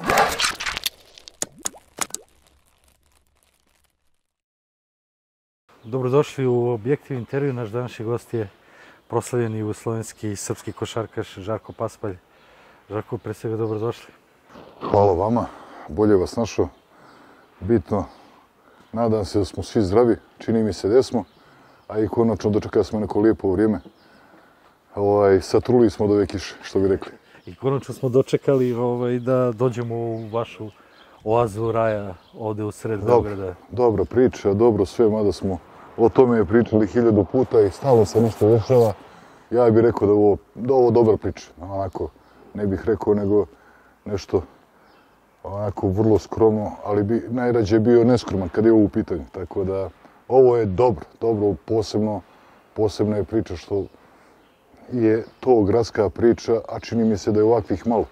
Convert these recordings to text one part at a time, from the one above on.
Dobrodošli u Objektiv intervju. Naš današnji gost je proslavljeni jugoslovenski i srpski košarkaš Žarko Paspalj. Žarko, pre svega dobrodošli. Hvala vama, bolje vas našao. Bitno, nadam se da smo svi zdravi, čini mi se da smo, a i konačno dočekali smo neko lijepo vrijeme. Satruli smo od ove kiše, što bi rekli. I konačno smo dočekali da dođemo u vašu oazu raja ovde u sred Beograda. Dobra priča, dobro sve, mada smo o tome pričali 1000 puta i stalno se nešto dešava. Ja bih rekao da ovo dobra priča. Onako, ne bih rekao nego nešto onako vrlo skromno, ali bi najrađe bio neskroman kad je ovo u pitanju. Tako da ovo je dobro, posebna je priča što je to gradska priča, a čini mi se da je ovakvih malo.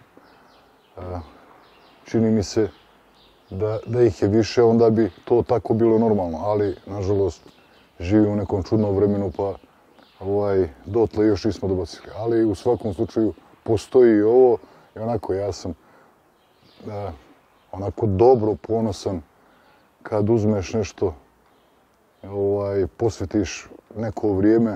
Čini mi se da ih je više, onda bi to tako bilo normalno, ali nažalost živimo u nekom čudnom vremenu, pa dotle još nismo dobacili. Ali u svakom slučaju postoji i ovo i onako ja sam onako dobro ponosan kad uzmeš nešto, posvetiš neko vrijeme,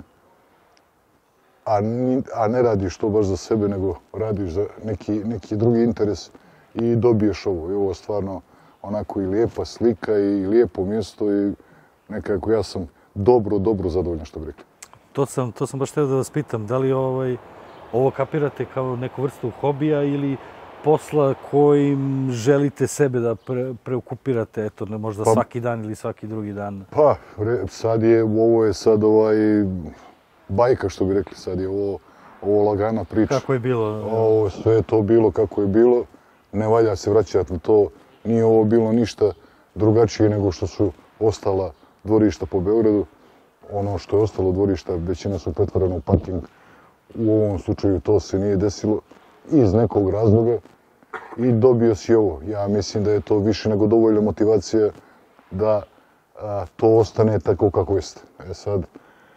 a ne radiš to baš za sebe, nego radiš za neki drugi interes i dobiješ ovo. I ovo je stvarno onako i lijepa slika i lijepo mjesto i nekako ja sam dobro zadovoljan, što bi rekli. To sam baš htio da vas pitam, da li ovo kapirate kao neku vrstu hobija ili posla kojim želite sebe da preokupirate, eto, možda svaki dan ili svaki drugi dan? Pa, ovo je sad bajka, što bi rekli, sad je ovo lagana priča. Kako je bilo? Ovo sve je to bilo kako je bilo, ne valja se vraćati na to. Nije ovo bilo ništa drugačije nego što su ostala dvorišta po Beogradu. Ono što je ostalo dvorišta, većina su pretvorena u parking. U ovom slučaju to se nije desilo iz nekog razloga i dobio si ovo. Ja mislim da je to više nego dovoljna motivacija da to ostane tako kako jeste. Sad,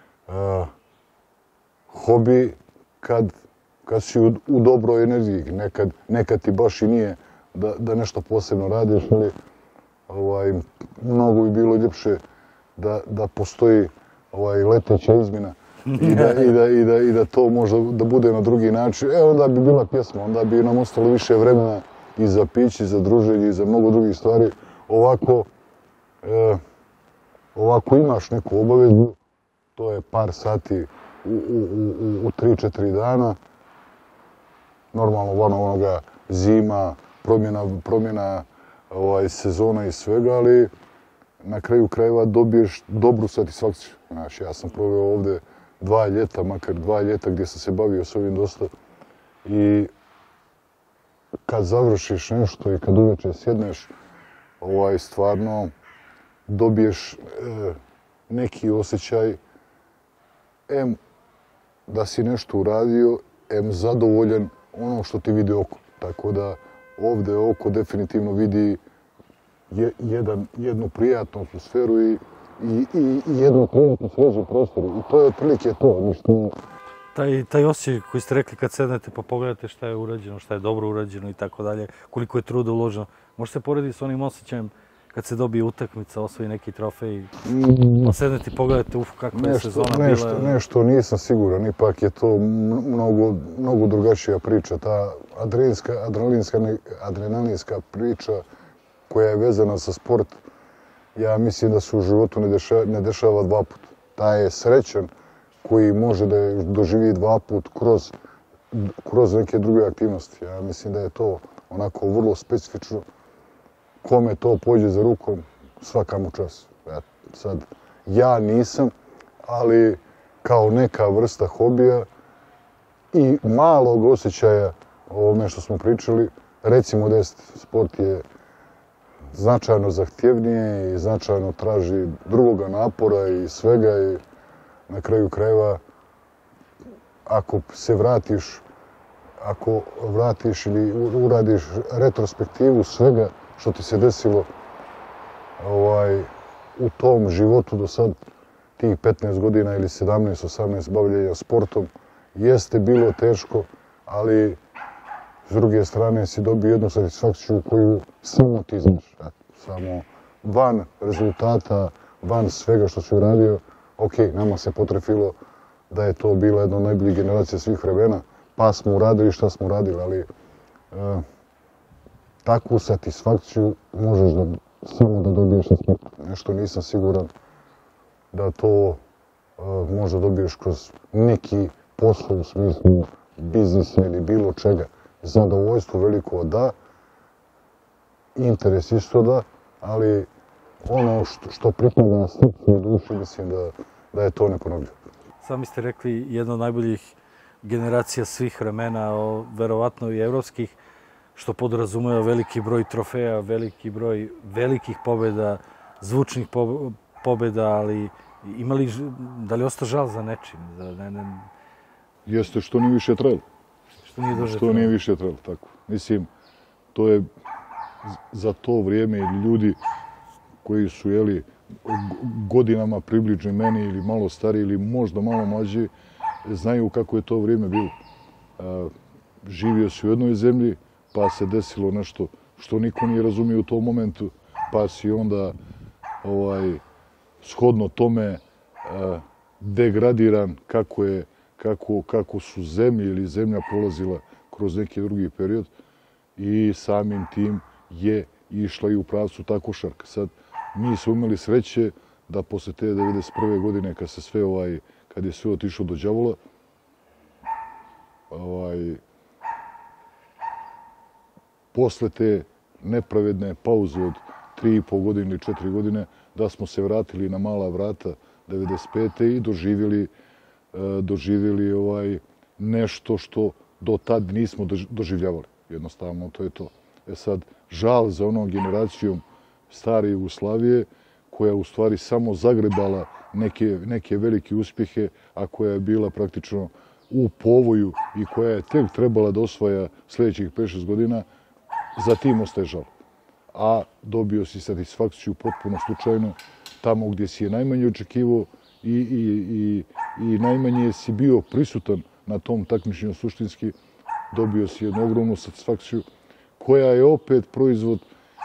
hobi kad si u dobroj energiji, nekad ti baš i nije da nešto posebno radiš, ali mnogo bi bilo ljepše da postoji leteća izmjena i da to može da bude na drugi način. Onda bi bila pjesma, onda bi nam ostalo više vremena i za piće, i za druženje, i za mnogo drugih stvari. Ovako imaš neku obavezu, to je par sati u 3-4 dana. Normalno van onoga zima, promjena sezona i svega, ali na kraju krajeva dobiješ dobru satisfakciju. Znači, ja sam proveo ovde 2 ljeta, makar 2 ljeta gdje sam se bavio s ovim dosta. I kad završiš nešto i kad uveče sjedneš, stvarno dobiješ neki osjećaj da si nešto uradio, zadovoljan ono što ti vidi oko. Tako da ovde oko definitivno vidi jednu prijatnu atmosferu i jednu prijatnu svežu prostoru. I to je otprilike to. Taj osjećaj koji ste rekli kad sednete pa pogledate šta je urađeno, šta je dobro urađeno i tako dalje, koliko je truda uloženo, može se porediti s onim osjećajem kad se dobije utakmica, osvoji neki trofej, pa sednete i pogledate kakva je sezona bila? Nešto nisam siguran, ipak je to mnogo drugačija priča. Ta adrenalinska priča koja je vezana sa sport, ja mislim da se u životu ne dešava 2 puta. Taj je srećan koji može da je doživi 2 puta kroz neke druge aktivnosti. Ja mislim da je to onako vrlo specifično. Kome to pođe za rukom, svaka mu čast. Sad, ja nisam, ali kao neka vrsta hobija i malog osjećaja o ovome što smo pričali, recimo da sport je značajno zahtjevnije i značajno traži drugoga napora i svega i na kraju krajeva ako vratiš ili uradiš retrospektivu svega što ti se desilo u tom životu do sad, tih 15 godina ili 17-18 bavljenja sportom, jeste bilo teško, ali s druge strane si dobio jednu satisfakciju koju samo ti znaš. Samo van rezultata, van svega što si uradio, ok, nama se potrefilo da je to bila jedna od najboljih generacija svih vremena, pa smo uradili šta smo uradili, ali takvu satisfakciju možeš samo da dobiješ na sportu. Nešto nisam siguran da to možda dobiješ kroz neki posao u smislu biznisa ili bilo čega. Zadovoljstvo veliko da, interes isto da, ali ono što pripada srcu i duši, mislim da je to neponovljivo. Sami ste rekli jedna od najboljih generacija svih vremena, verovatno i evropskih, što podrazumeva veliki broj trofeja, veliki broj velikih pobjeda, zvučnih pobjeda, ali da li ostao žal za nečim? Jeste što nije više trajalo. Što nije više trajalo, tako. Mislim, to je za to vrijeme ili ljudi koji su, godinama približni meni ili malo stariji ili možda malo mlađi, znaju kako je to vrijeme bilo. Živio si u jednoj zemlji, pa se desilo nešto što niko nije razumio u tom momentu, pa si onda shodno tome degradiran kako su zemlje ili zemlja prolazila kroz neki drugi period i samim tim je išla i u pravcu ta košarka. Sad, mi smo imali sreće da posle te 1991. godine kad je sve otišlo do đavola, posle te nepravedne pauze od 3,5 godine ili 4 godine, da smo se vratili na mala vrata 1995. i doživjeli nešto što do tad nismo doživljavali. Jednostavno, to je to. Sad, žal za onom generacijom stare Jugoslavije, koja u stvari samo zagrebala neke velike uspjehe, a koja je bila praktično u povoju i koja je tek trebala da osvaja sljedećih 5-6 godina, za tim ostaje žal. A dobio si satisfakciju potpuno slučajno tamo gdje si je najmanje očekivao i najmanje si bio prisutan na tom takmičenju suštinski, dobio si jednu ogromnu satisfakciju koja je opet proizvod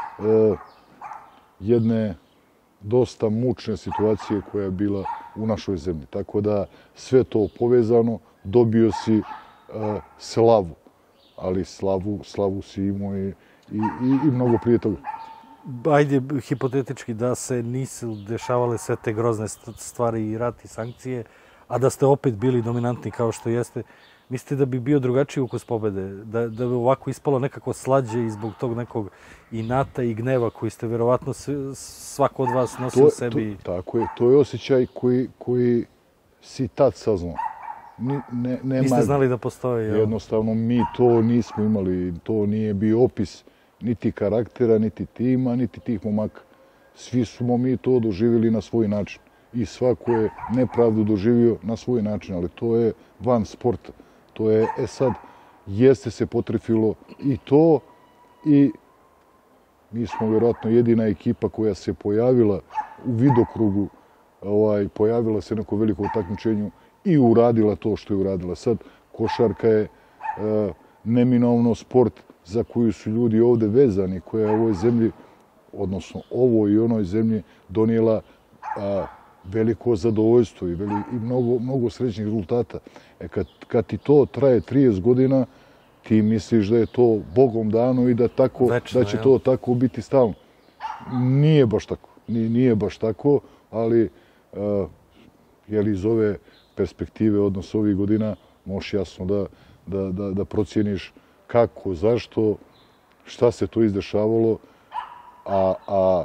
jedne dosta mučne situacije koja je bila u našoj zemlji. Tako da sve to povezano, dobio si slavu, ali slavu si imao i mnogo prije toga. Ajde, hipotetički, da se nisu dešavale sve te grozne stvari i rat i sankcije, a da ste opet bili dominantni kao što jeste, mislite da bi bio drugačiji ukus pobjede? Da bi ovako ispalo nekako slađe i zbog tog nekog inata i gneva koji ste verovatno svako od vas nosio u sebi? Tako je, to je osjećaj koji si tad saznao. Niste znali da postoji? Jednostavno, mi to nismo imali, to nije bio opis niti karaktera, niti tima, niti tih momaka. Svi smo mi to doživjeli na svoj način. I svako je nepravdu doživio na svoj način, ali to je van sporta. To je, sad, jeste se potrefilo i to, i mi smo vjerojatno jedina ekipa koja se pojavila u vidokrugu, pojavila se na nekom velikom takmičenju i uradila to što je uradila. Sad, košarka je neminovno sport za koju su ljudi ovdje vezani, koja je u ovoj zemlji, odnosno ovoj i onoj zemlji, donijela veliko zadovoljstvo i mnogo srećnih rezultata. Kad ti to traje 30 godina, ti misliš da je to Bogom dano i da će to tako biti stalno. Nije baš tako. Nije baš tako, ali iz ove perspektive, odnosno ovih godina, možeš jasno da procijeniš kako, zašto, šta se to izdešavalo, a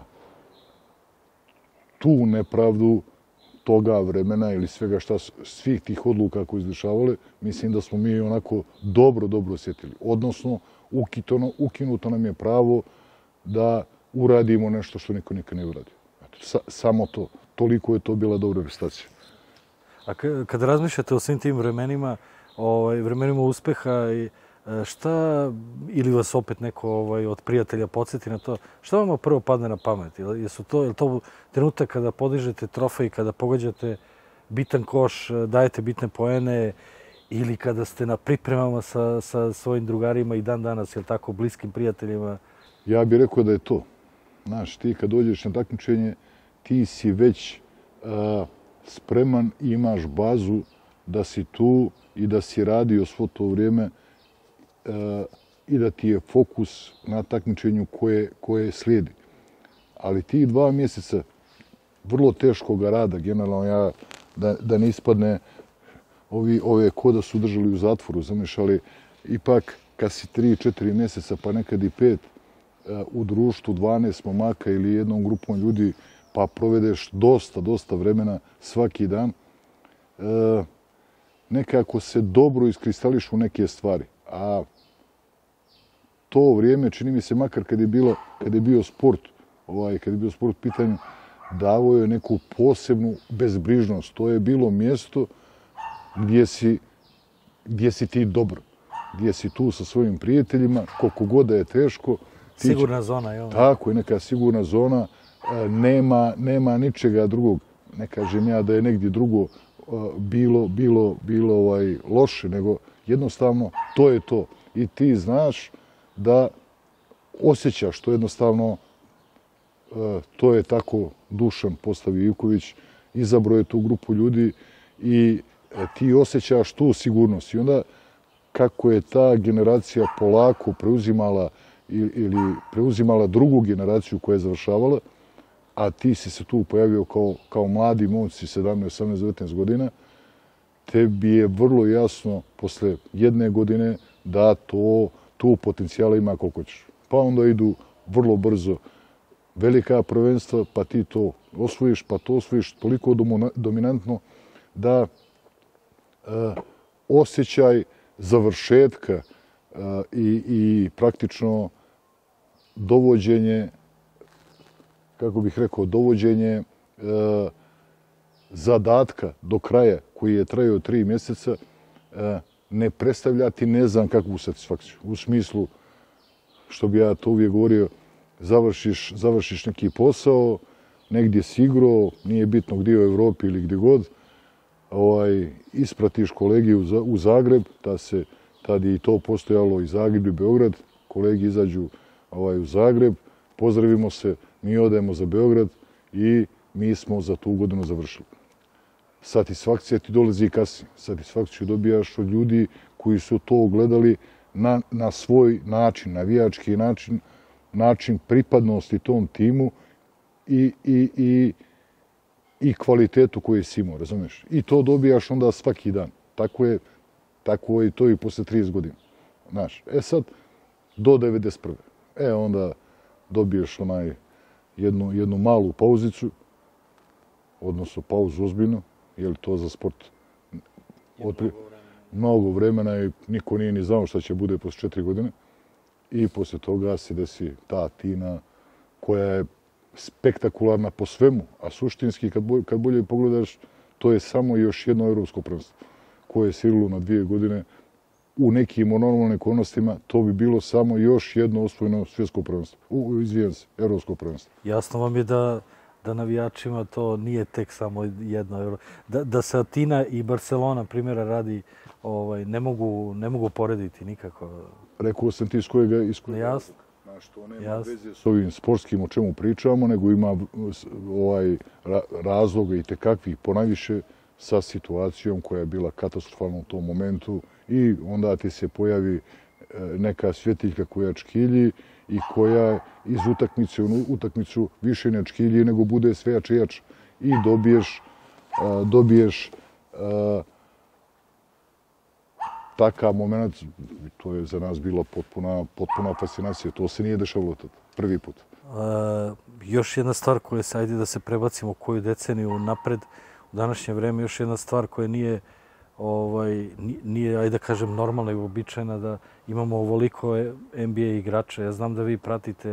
tu nepravdu toga vremena ili svih tih odluka koje izdešavale, mislim da smo mi onako dobro osjetili. Odnosno, ukinuto nam je pravo da uradimo nešto što niko nikad ne uradio. Samo to. Toliko je to bila dobra prestacija. A kada razmišljate o svim tim vremenima, vremenima uspeha, šta, ili vas opet neko od prijatelja podsjeti na to, šta vama prvo padne na pamet? Je to trenutak kada podižete trofej, kada pogađate bitan koš, dajete bitne poene, ili kada ste na pripremama sa svojim drugarima i dan danas, jel tako, bliskim prijateljima? Ja bih rekao da je to. Znaš, ti kad dođeš na takmičenje, ti si već spreman i imaš bazu da si tu i da si radio svo to vrijeme i da ti je fokus na takmičenju koje slijedi. Ali tih 2 mjeseca vrlo teškog rada, generalno da ne ispadne ove ko da su držali u zatvoru, zamišljali, ipak kad si 3-4 mjeseca, pa nekad i 5, u društvu 12 momaka ili jednom grupom ljudi, pa provedeš dosta vremena svaki dan, nekako se dobro iskristališu neke stvari. A to vrijeme, čini mi se, makar kad je bio sport, kad je bio sport u pitanju, davo je neku posebnu bezbrižnost. To je bilo mjesto gdje si ti dobro, gdje si tu sa svojim prijateljima, koliko god da je teško. Sigurna zona, jel? Tako je, neka sigurna zona, nema ničega drugog. Ne kažem ja da je negdje drugo bilo loše, nego jednostavno to je to. I ti znaš da osjećaš to jednostavno, to je tako Dušan postavio Ivković, izabrao je tu grupu ljudi i ti osjećaš tu sigurnost. I onda kako je ta generacija polako preuzimala drugu generaciju koja je završavala, a ti si se tu pojavio kao mladi momci, 17, 18, 19 godina, tebi je vrlo jasno posle 1 godine da tu potencijala ima koliko ćeš. Pa onda idu vrlo brzo velika prvenstva, pa ti to osvojiš, pa to osvojiš toliko dominantno da osjećaj završetka i praktično dovođenje, kako bih rekao, dovođenje zadatka do kraja koji je trajao 3 mjeseca ne predstavlja ti ne znam kakvu satisfakciju. U smislu, što bi ja to uvijek govorio, završiš neki posao, negdje si igrao, nije bitno gdje u Evropi ili gdje god, ispratiš kolegiju u Zagreb, tad je i to postojalo i Zagreb i Beograd, kolegi izađu u Zagreb, pozdravimo se, mi odemo za Beograd i mi smo za tu godinu završili. Satisfakcija ti dolazi i kasnije. Satisfakciju dobijaš od ljudi koji su to gledali na svoj način, navijački način pripadnosti tom timu i kvalitetu koju si imao, razumiješ? I to dobijaš onda svaki dan. Tako je to i posle 30 godina. Znaš, sad, do 91. Onda dobiješ jednu malu pauzicu, odnosno pauzu ozbiljno, jer to za sport mnogo vremena i niko nije ni znao šta će bude posle 4 godine. I posle toga se desi ta Tina koja je spektakularna po svemu, a suštinski kad bolje pogledaš, to je samo još jedno evropsko prvenstvo koje je sirilo na 2 godine. U nekim normalnim okolnostima to bi bilo samo još jedno osvojeno svjetsko prvenstvo. Evropsko prvenstvo. Jasno vam je da navijačima to nije tek samo jedno euro. Da se Atina i Barcelona primjera radi ne mogu porediti nikako. Rekao sam ti iz kojega... Jasno. Znaš, to nema veze s ovim sportskim o čemu pričamo, nego ima razloga i tekakvih ponajviše sa situacijom koja je bila katastrofalna u tom momentu i onda ti se pojavi neka svjetiljka koja čkilji i koja iz utakmice u utakmicu više ne čkilji nego bude sve jače i jače. I dobiješ takav moment, to je za nas bila potpuna fascinacija. To se nije dešavalo prvi put. Još jedna stvar koja se, ajde da se prebacimo koju deceniju napred, u današnje vreme, još jedna stvar koja nije, ajde da kažem, normalna i uobičajena, da imamo ovoliko NBA igrača. Ja znam da vi pratite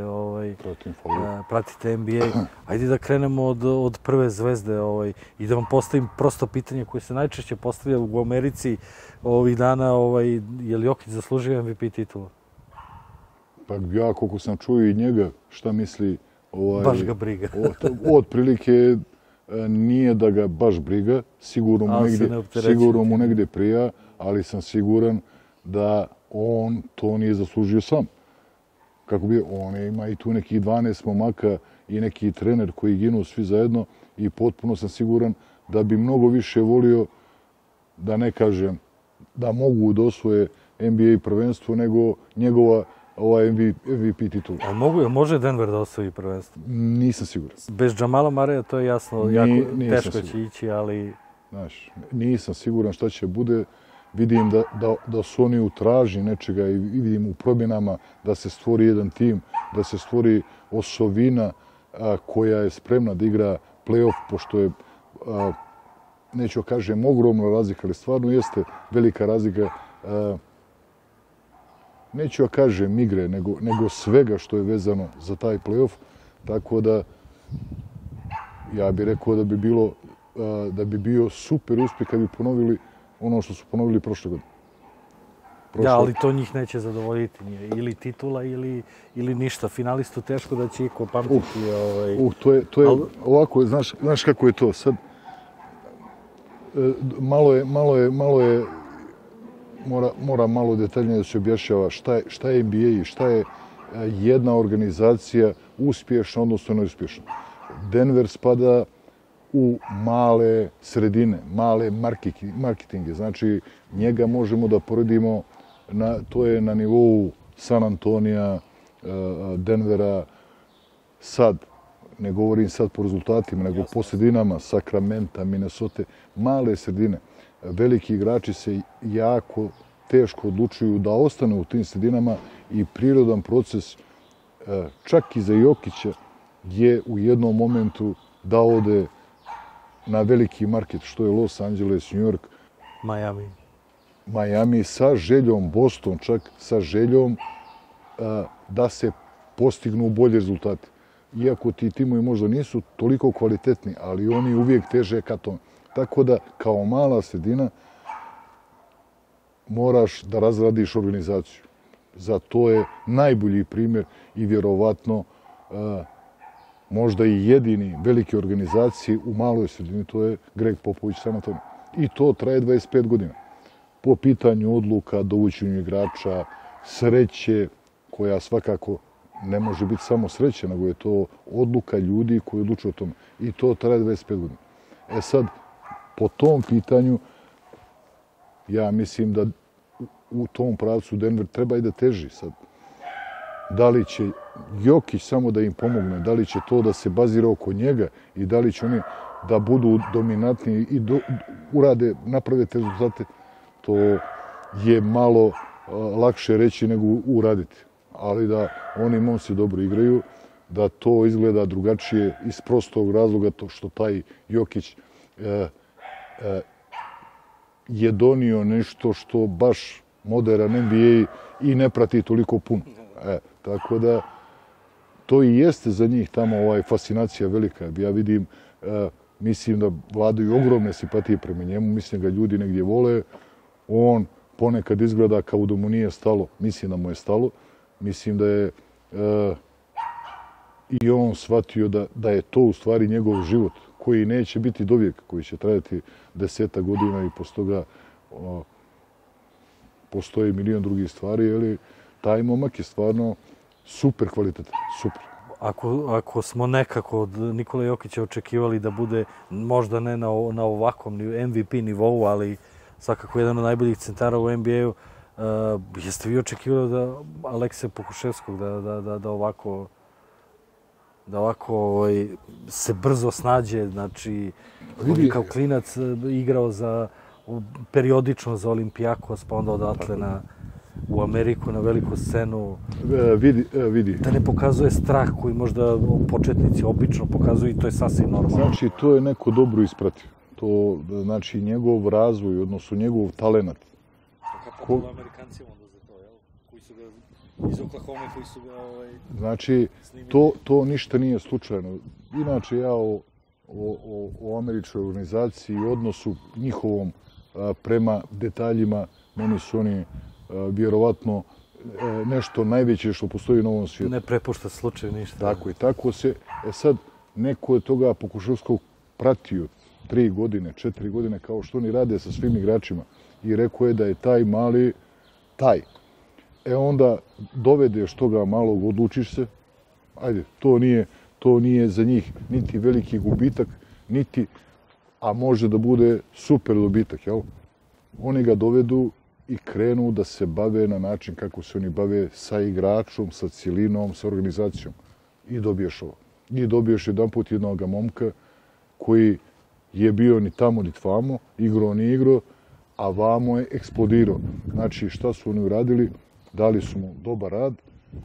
NBA. Ajde da krenemo od prve zvezde i da vam postavim prosto pitanje koje se najčešće postavlja u Americi ovih dana, je li Jokić zaslužio MVP titulu? Pa ja, koliko sam čuo i njega, šta misli... Baš ga briga. Otprilike nije da ga baš briga, sigurno mu negdje prija, ali sam siguran da on to nije zaslužio sam. Kako bi, on ima i tu nekih 12 momaka i neki trener koji ginu svi zajedno i potpuno sam siguran da bi mnogo više volio, da ne kažem, da mogu da osvoje NBA prvenstvo nego njegova MVP titula. A može Denver da osvoji prvenstvo? Nisam siguran. Bez Jamala Murraya to je jasno, jako teško će ići, ali... Znaš, nisam siguran šta će bude. Vidim da su oni u traži nečega i vidim u promjenama da se stvori jedan tim, da se stvori osovina koja je spremna da igra play-off, pošto je, neću kažem, ogromna razlika, ali stvarno jeste velika razlika. Neću kažem igre, nego svega što je vezano za taj play-off. Tako da, ja bih rekao da bi bio super uspjeh kad bi ponovili ono što su ponovili prošle godine. Da, ali to njih neće zadovoljiti. Ili titula, ili ništa. Finalistu teško da će iko pamtiti. To je ovako, znaš kako je to sad? Malo je, mora malo detaljnije da se objašnjava šta je NBA i šta je jedna organizacija uspješna, odnosno neuspješna. Denver spada u male sredine, male marketinge. Znači, njega možemo da poredimo, to je na nivou San Antonija, Denvera, sad, ne govorim sad po rezultatima, nego po sredinama, Sakramenta, Minnesota, male sredine. Veliki igrači se jako teško odlučuju da ostane u tim sredinama i prirodan proces, čak i za Jokića, je u jednom momentu da ode na veliki market, što je Los Angeles, New York, Miami sa željom, Boston čak sa željom da se postignu bolji rezultati. Iako ti timovi možda nisu toliko kvalitetni, ali oni uvijek teže ka tome. Tako da, kao mala sredina, moraš da razradiš organizaciju. Za to je najbolji primjer i vjerovatno možda i jedini veliki organizaciji u maloj sredini, to je Greg Popović San Antonio. I to traje 25 godina. Po pitanju odluka, dovućenju igrača, sreće, koja svakako ne može biti samo sreće, nego je to odluka ljudi koji odlučuju o tome. I to traje 25 godina. E sad, po tom pitanju, ja mislim da u tom pravcu Denver treba i da teži sad. Da li će Jokić samo da im pomogne, da li će to da se bazira oko njega i da li će oni da budu dominantni i urade, naprave te rezultate, to je malo lakše reći nego uraditi. Ali da oni momci dobro igraju, da to izgleda drugačije iz prostog razloga to što taj Jokić je donio nešto što baš modern NBA i ne prati toliko puno. Tako da to i jeste za njih tamo fascinacija velika. Ja vidim, mislim da vladaju ogromne simpatije prema njemu, mislim da ga ljudi negdje vole. On ponekad izgleda kao da mu nije stalo, mislim da mu je stalo. Mislim da je i on shvatio da je to u stvari njegov život, koji neće biti dovijek, koji će trajati 10 godina i posle toga postoji milion drugih stvari, ali taj momak je stvarno super kvalitetan, super. Ako smo nekako od Nikole Jokića očekivali da bude možda ne na ovakvom MVP nivou, ali svakako jedan od najboljih centara u NBA-u, jeste vi očekivali da Alekse Pokuševskog da ovako se brzo snađe, znači on je kao klinac igrao periodično za Olimpijakos, pa onda odatle u Ameriku na veliku scenu. Vidi. Da ne pokazuje strah koji možda početnici obično pokazuju i to je sasvim normalno. Znači, to je neko dobro ispratio. To znači njegov razvoj, odnosno njegov talenat. Kako je Amerikancima onda za to, jel? Koji su ga iz Oklahoma, koji su ga znači, to ništa nije slučajno. Inače, ja o američkoj organizaciji i odnosu njihovom prema detaljima, meni su oni vjerovatno nešto najveće što postoji na ovom svijetu. Ne prepušta slučaju ništa. Tako je, tako se. Sad, neko je toga Pokuševskog pratio 3 godine, 4 godine, kao što oni rade sa svim igračima. I rekao je da je taj mali taj. Onda dovedeš toga malog, odlučiš se, ajde, to nije za njih niti veliki gubitak, niti, a može da bude super dobitak, jel? Oni ga dovedu i krenu da se bave na način kako se oni bave sa igračom, sa cjelinom, sa organizacijom. I dobiješ ovo. I dobiješ jedan put jednog momka koji je bio ni tamo ni tvamo, igrao ni igrao, a vamo je eksplodirao. Znači, šta su oni uradili? Dali su mu dobar rad,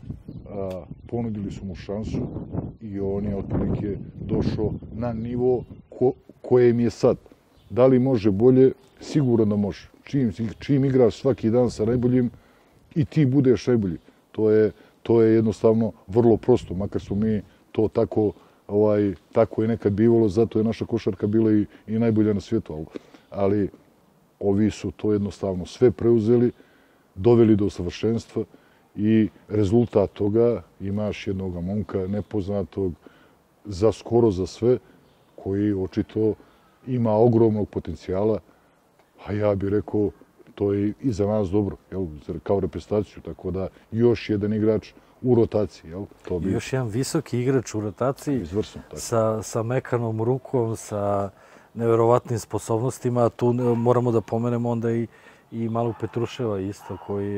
ponudili su mu šansu i on je otprilike došao na nivo kojem je sad. Da li može bolje? Sigurno da može. Čim igraš svaki dan sa najboljim i ti budeš najbolji. To je jednostavno vrlo prosto, makar smo mi to tako je nekad bivalo, zato je naša košarka bila i najbolja na svijetu. Ali ovi su to jednostavno sve preuzeli, doveli do savršenstva i rezultat toga imaš jednog momka nepoznatog skoro za sve, koji očito ima ogromnog potencijala, a ja bih rekao to je i za nas dobro, kao reprezentaciju, tako da još jedan igrač u rotaciji. Još jedan visoki igrač u rotaciji sa mekanom rukom, sa neverovatnim sposobnostima. Tu moramo da pomenemo onda i Malu Petruševa isto,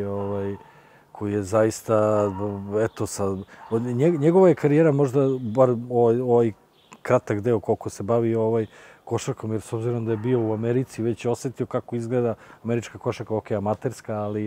koji je zaista, eto, njegova je karijera možda, bar ovaj kratak deo koliko se bavi košarkom, jer s obzirom da je bio u Americi, već je osjetio kako izgleda američka košarka, ok, amaterska, ali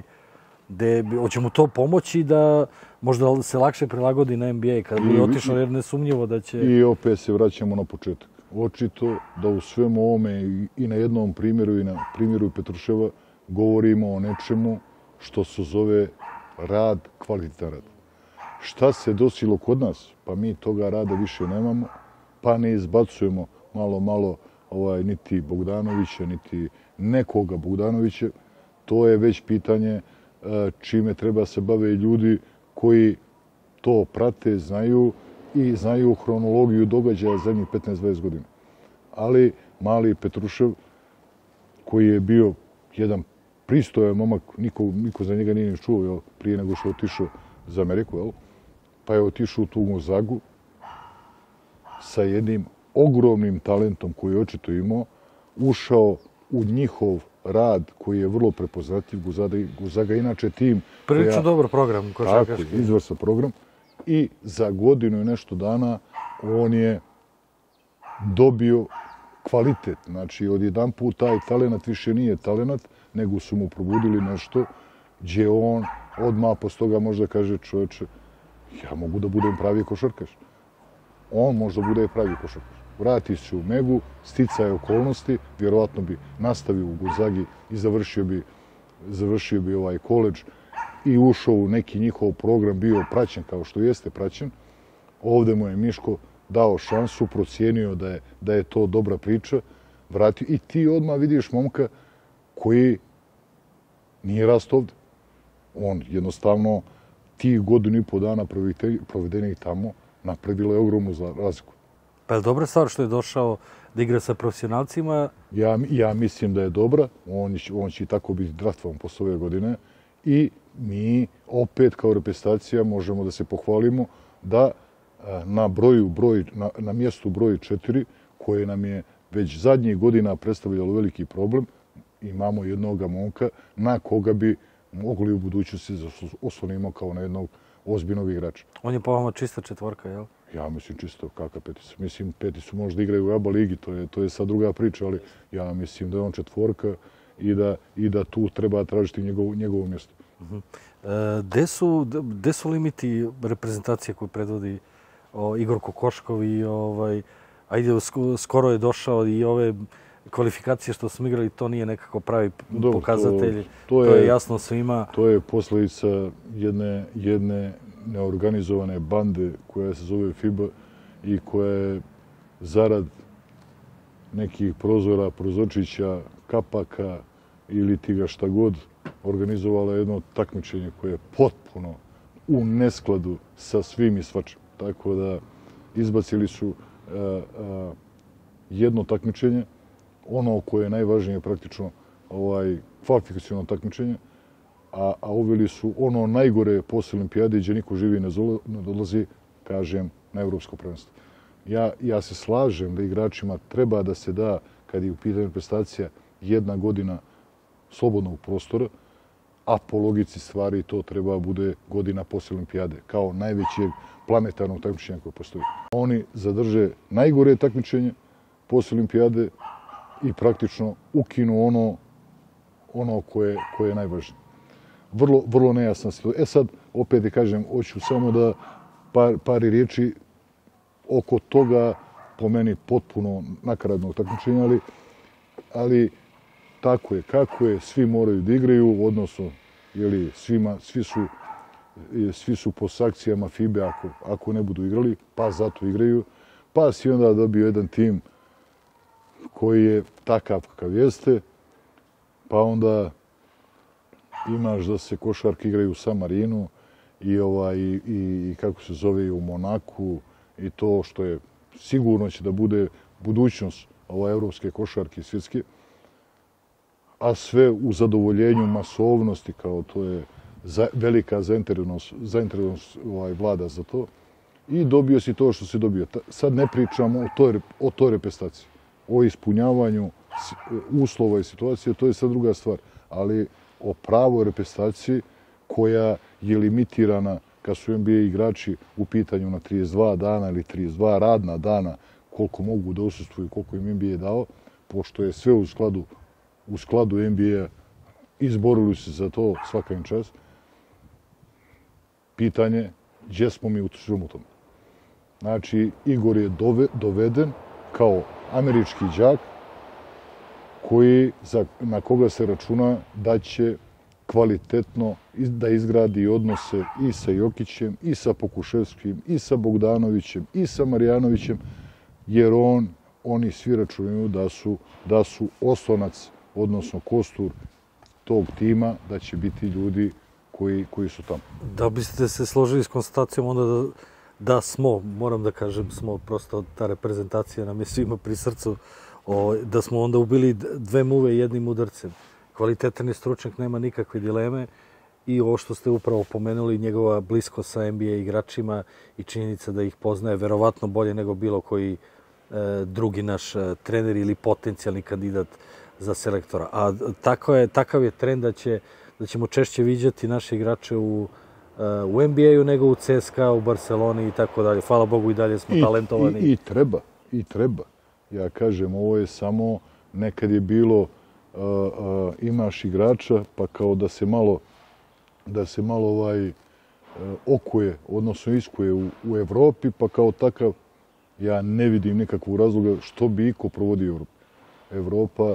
hoće mu to pomoći da možda se lakše prilagodi na NBA kada bi otišao, jer nesumnjivo da će... I opet se vraćamo na početak. Očito da u svemu ovome i na jednom primjeru i na primjeru Petruševa govorimo o nečemu što se zove rad, kvalitetan rad. Šta se desilo kod nas? Pa mi toga rada više nemamo, pa ne izbacujemo malo niti Bogdanovića, niti nekoga Bogdanovića. To je već pitanje čime treba se bave ljudi koji to prate, znaju i znaju hronologiju događaja zadnjih 15-20 godina. Ali Mali Petrušev, koji je bio jedan pristojan momak, niko za njega nije ni čuo prije nego što je otišao za Ameriku, pa je otišao u tu Gonzagu sa jednim ogromnim talentom koji je očito imao, ušao u njihov rad koji je vrlo prepoznatljiv. Gonzaga inače tim... Prilično dobar program košarkaški. Tako, izvrstan program. I za godinu i nešto dana on je dobio kvalitet. Znači, odjedan put taj talenat više nije talenat, nego su mu probudili nešto gdje on odmah posle toga možda kaže, čovječe, ja mogu da budem pravi košarkaš. On možda bude pravi košarkaš. Vrati se u Megu, sticaje okolnosti, vjerovatno bi nastavio u Gonzagi i završio bi ovaj koledž i ušao u neki njihov program, bio praćen kao što jeste praćen. Ovdje mu je Miško dao šansu, procijenio da je to dobra priča, vratio. I ti odmah vidiš momka koji nije rast ovdje. On jednostavno tih godinu i po dana provedenih tamo napravila je ogromnu razliku. Pa je dobra stvar što je došao da igra sa profesionalcima? Ja mislim da je dobra. On će i tako biti draftovan posle ove godine. I mi opet kao reprezentacija možemo da se pohvalimo da na mjestu broj 4, koje nam je već zadnjih godina predstavljalo veliki problem, imamo jednog momka na koga bi mogli u budućnosti da oslonimo kao na jednog ozbiljnog igrača. On je po vama čista četvorka, jel? Ja mislim čisto kakva petica. Mislim, peticu možda igraju u ABA ligi, to je sad druga priča, ali ja mislim da je on četvorka i da tu treba tražiti njegovo mjesto. Gde su limiti reprezentacije koju predvodi Igor Kokoškov i skoro je došao i ove kvalifikacije što smo igrali, to nije nekako pravi pokazatelj. To je jasno svima. To je posljedica jedne neorganizovane bande koja se zove FIBA i koja je zarad nekih prozora, prozorčića, kapaka ili ti ga šta god organizovala jedno takmičenje koje je potpuno u neskladu sa svim i svačim. Tako da izbacili su jedno takmičenje, ono koje je najvažnije praktično kvalifikaciono takmičenje, a uveli su ono najgore posle olimpijade gdje niko živi ne dolazi, kažem, na evropsko prvenstvo. Ja se slažem da igračima treba da se da, kad je u pitanju prestacija, 1 godina slobodnog prostora, a po logici stvari to treba bude godina posle olimpijade, kao najvećeg planetarnog takmičenja koje postoji. Oni zadrže najgore takmičenje posle olimpijade i praktično ukinu ono koje je najvažnije. Vrlo nejasna situacija. Sad, opet da kažem, hoću samo da par riječi oko toga, po meni potpuno nakaradnog takmičenja, ali tako je, kako je, svi moraju da igraju, odnosno, svi su po sankcijama FIBE ako ne budu igrali, pa zato igraju, pa si onda dobio jedan tim koji je takav kakav jeste, pa onda imaš da se košarke igraju u San Marinu i kako se zove u Monaku i to što je sigurno će da bude budućnost evropske košarke i svjetske, a sve u zadovoljenju masovnosti, kao to je velika zainteresovanost vlada za to. I dobio si to što si dobio. Sad ne pričamo o toj reprezentaciji, o ispunjavanju uslova i situacije, to je sad druga stvar. Ali o pravoj reprezentaciji koja je limitirana kad su NBA igrači u pitanju na 32 dana ili 32 radna dana, koliko mogu da usustvuju, koliko im NBA dao, pošto je sve u skladu NBA, izborili se za to svaka im čast. Pitanje, gdje smo mi u svemu tome? Znači, Igor je doveden kao američki đak na koga se računa da će kvalitetno da izgradi odnose i sa Jokićem, i sa Pokuševskim, i sa Bogdanovićem, i sa Marjanovićem, jer oni svi računaju da su oslonac, odnosno kostur tog tima, da će biti ljudi koji su tamo. Da biste se složili s konstatacijom onda da smo, moram da kažem, smo prosto ta reprezentacija nam je svima pri srcu, da smo onda ubili 2 muve jednim udarcem. Kvalitetan je stručnjak, nema nikakve dileme i ovo što ste upravo pomenuli, njegova bliskost sa NBA igračima i činjenica da ih poznaje verovatno bolje nego bilo koji drugi naš trener ili potencijalni kandidat za selektora. A takav je trend da ćemo češće viđati naše igrače u NBA-u nego u CSKA, u Barceloni i tako dalje. Hvala Bogu i dalje smo talentovani. I treba. Ja kažem, ovo je samo nekad je bilo imaš igrača pa kao da se malo okuje, odnosno iskuje u Evropi, pa kao takav ja ne vidim nikakvog razloga što bi iko provodio Evropa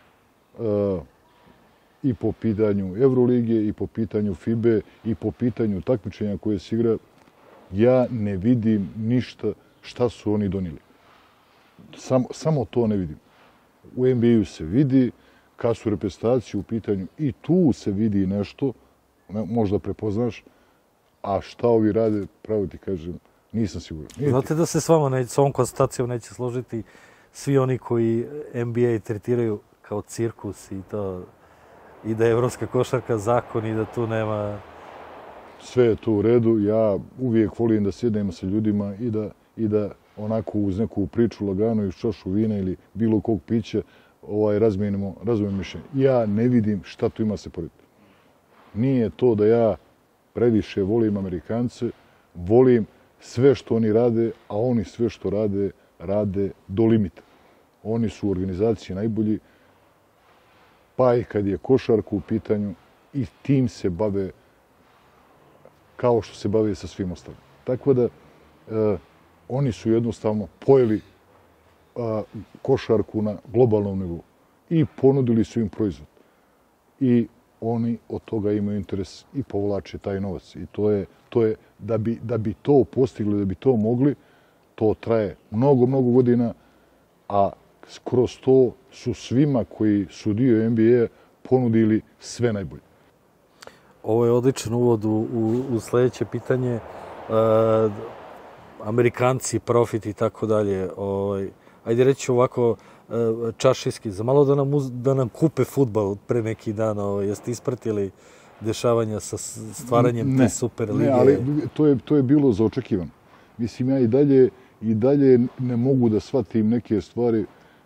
i po pitanju Evrolige, i po pitanju FIBE, i po pitanju takmičenja koje se igra. Ja ne vidim ništa šta su oni donijeli. Samo to ne vidim. U NBA-u se vidi, kad su reprezentacije u pitanju, i tu se vidi nešto, možda prepoznaš, a šta ovi rade, pravo ti kažem, nisam siguran. Znate da se s vama, s ovom konstatacijom neće složiti svi oni koji NBA tretiraju kao cirkus i da je evropska košarka zakon i da tu nema... Sve je to u redu. Ja uvijek volim da sjednem sa ljudima i da onako uz neku priču lagano iz čašu vina ili bilo kog pića razmijenimo mišljenje. Ja ne vidim šta tu ima se porediti. Nije to da ja previše volim Amerikance, volim sve što oni rade, a oni sve što rade do limita. Oni su u organizaciji najbolji, pa i kad je košarka u pitanju, i tim se bave kao što se bave sa svim ostalim. Tako da oni su jednostavno pojeli košarku na globalnom nivou i ponudili su im proizvod. I oni od toga imaju interes i povlače taj novac. I to je da bi to postigli, da bi to mogli, to traje mnogo godina, a kroz to su svima koji su dio NBA ponudili sve najbolje. Ovo je odličan uvod u sljedeće pitanje. Amerikanci, profit i tako dalje. ajde reći ovako, čaršijski, za malo da nam kupe fudbal pre neki dan, jeste ispratili dešavanja sa stvaranjem te super lige? Ne, ali to je bilo za očekivano. Mislim, ja i dalje ne mogu da shvatim neke stvari.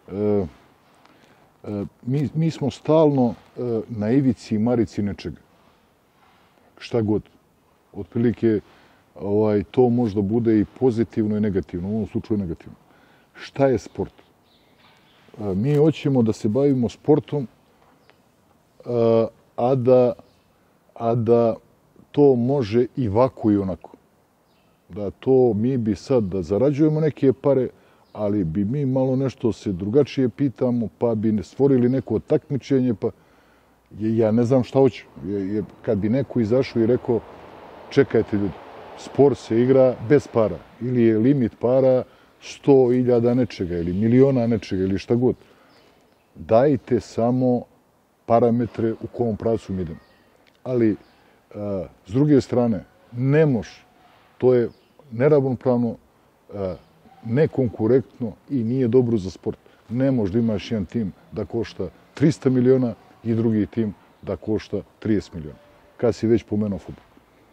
Mi smo stalno na ivici i marici nečega. Šta god. Otprilike to možda bude i pozitivno i negativno, u ovom slučaju negativno. Šta je sport? Mi hoćemo da se bavimo sportom, a da to može i ovako i onako. Da to mi bi sad da zarađujemo neke pare, ali bi mi malo nešto se drugačije pitamo, pa bi stvorili neko takmičenje, pa ja ne znam šta hoću. Kad bi neko izašao i rekao, čekajte ljudi, sport se igra bez para, ili je limit para 100.000 nečega, ili miliona nečega, ili šta god. Dajte samo parametre u kom pravcu mi idemo. Ali, s druge strane, ne može, to je neravnopravno, nekonkurentno i nije dobro za sport. Ne može da imaš jedan tim da košta 300 miliona i drugi tim da košta 30 miliona. Kad si već pomenuo fudbal.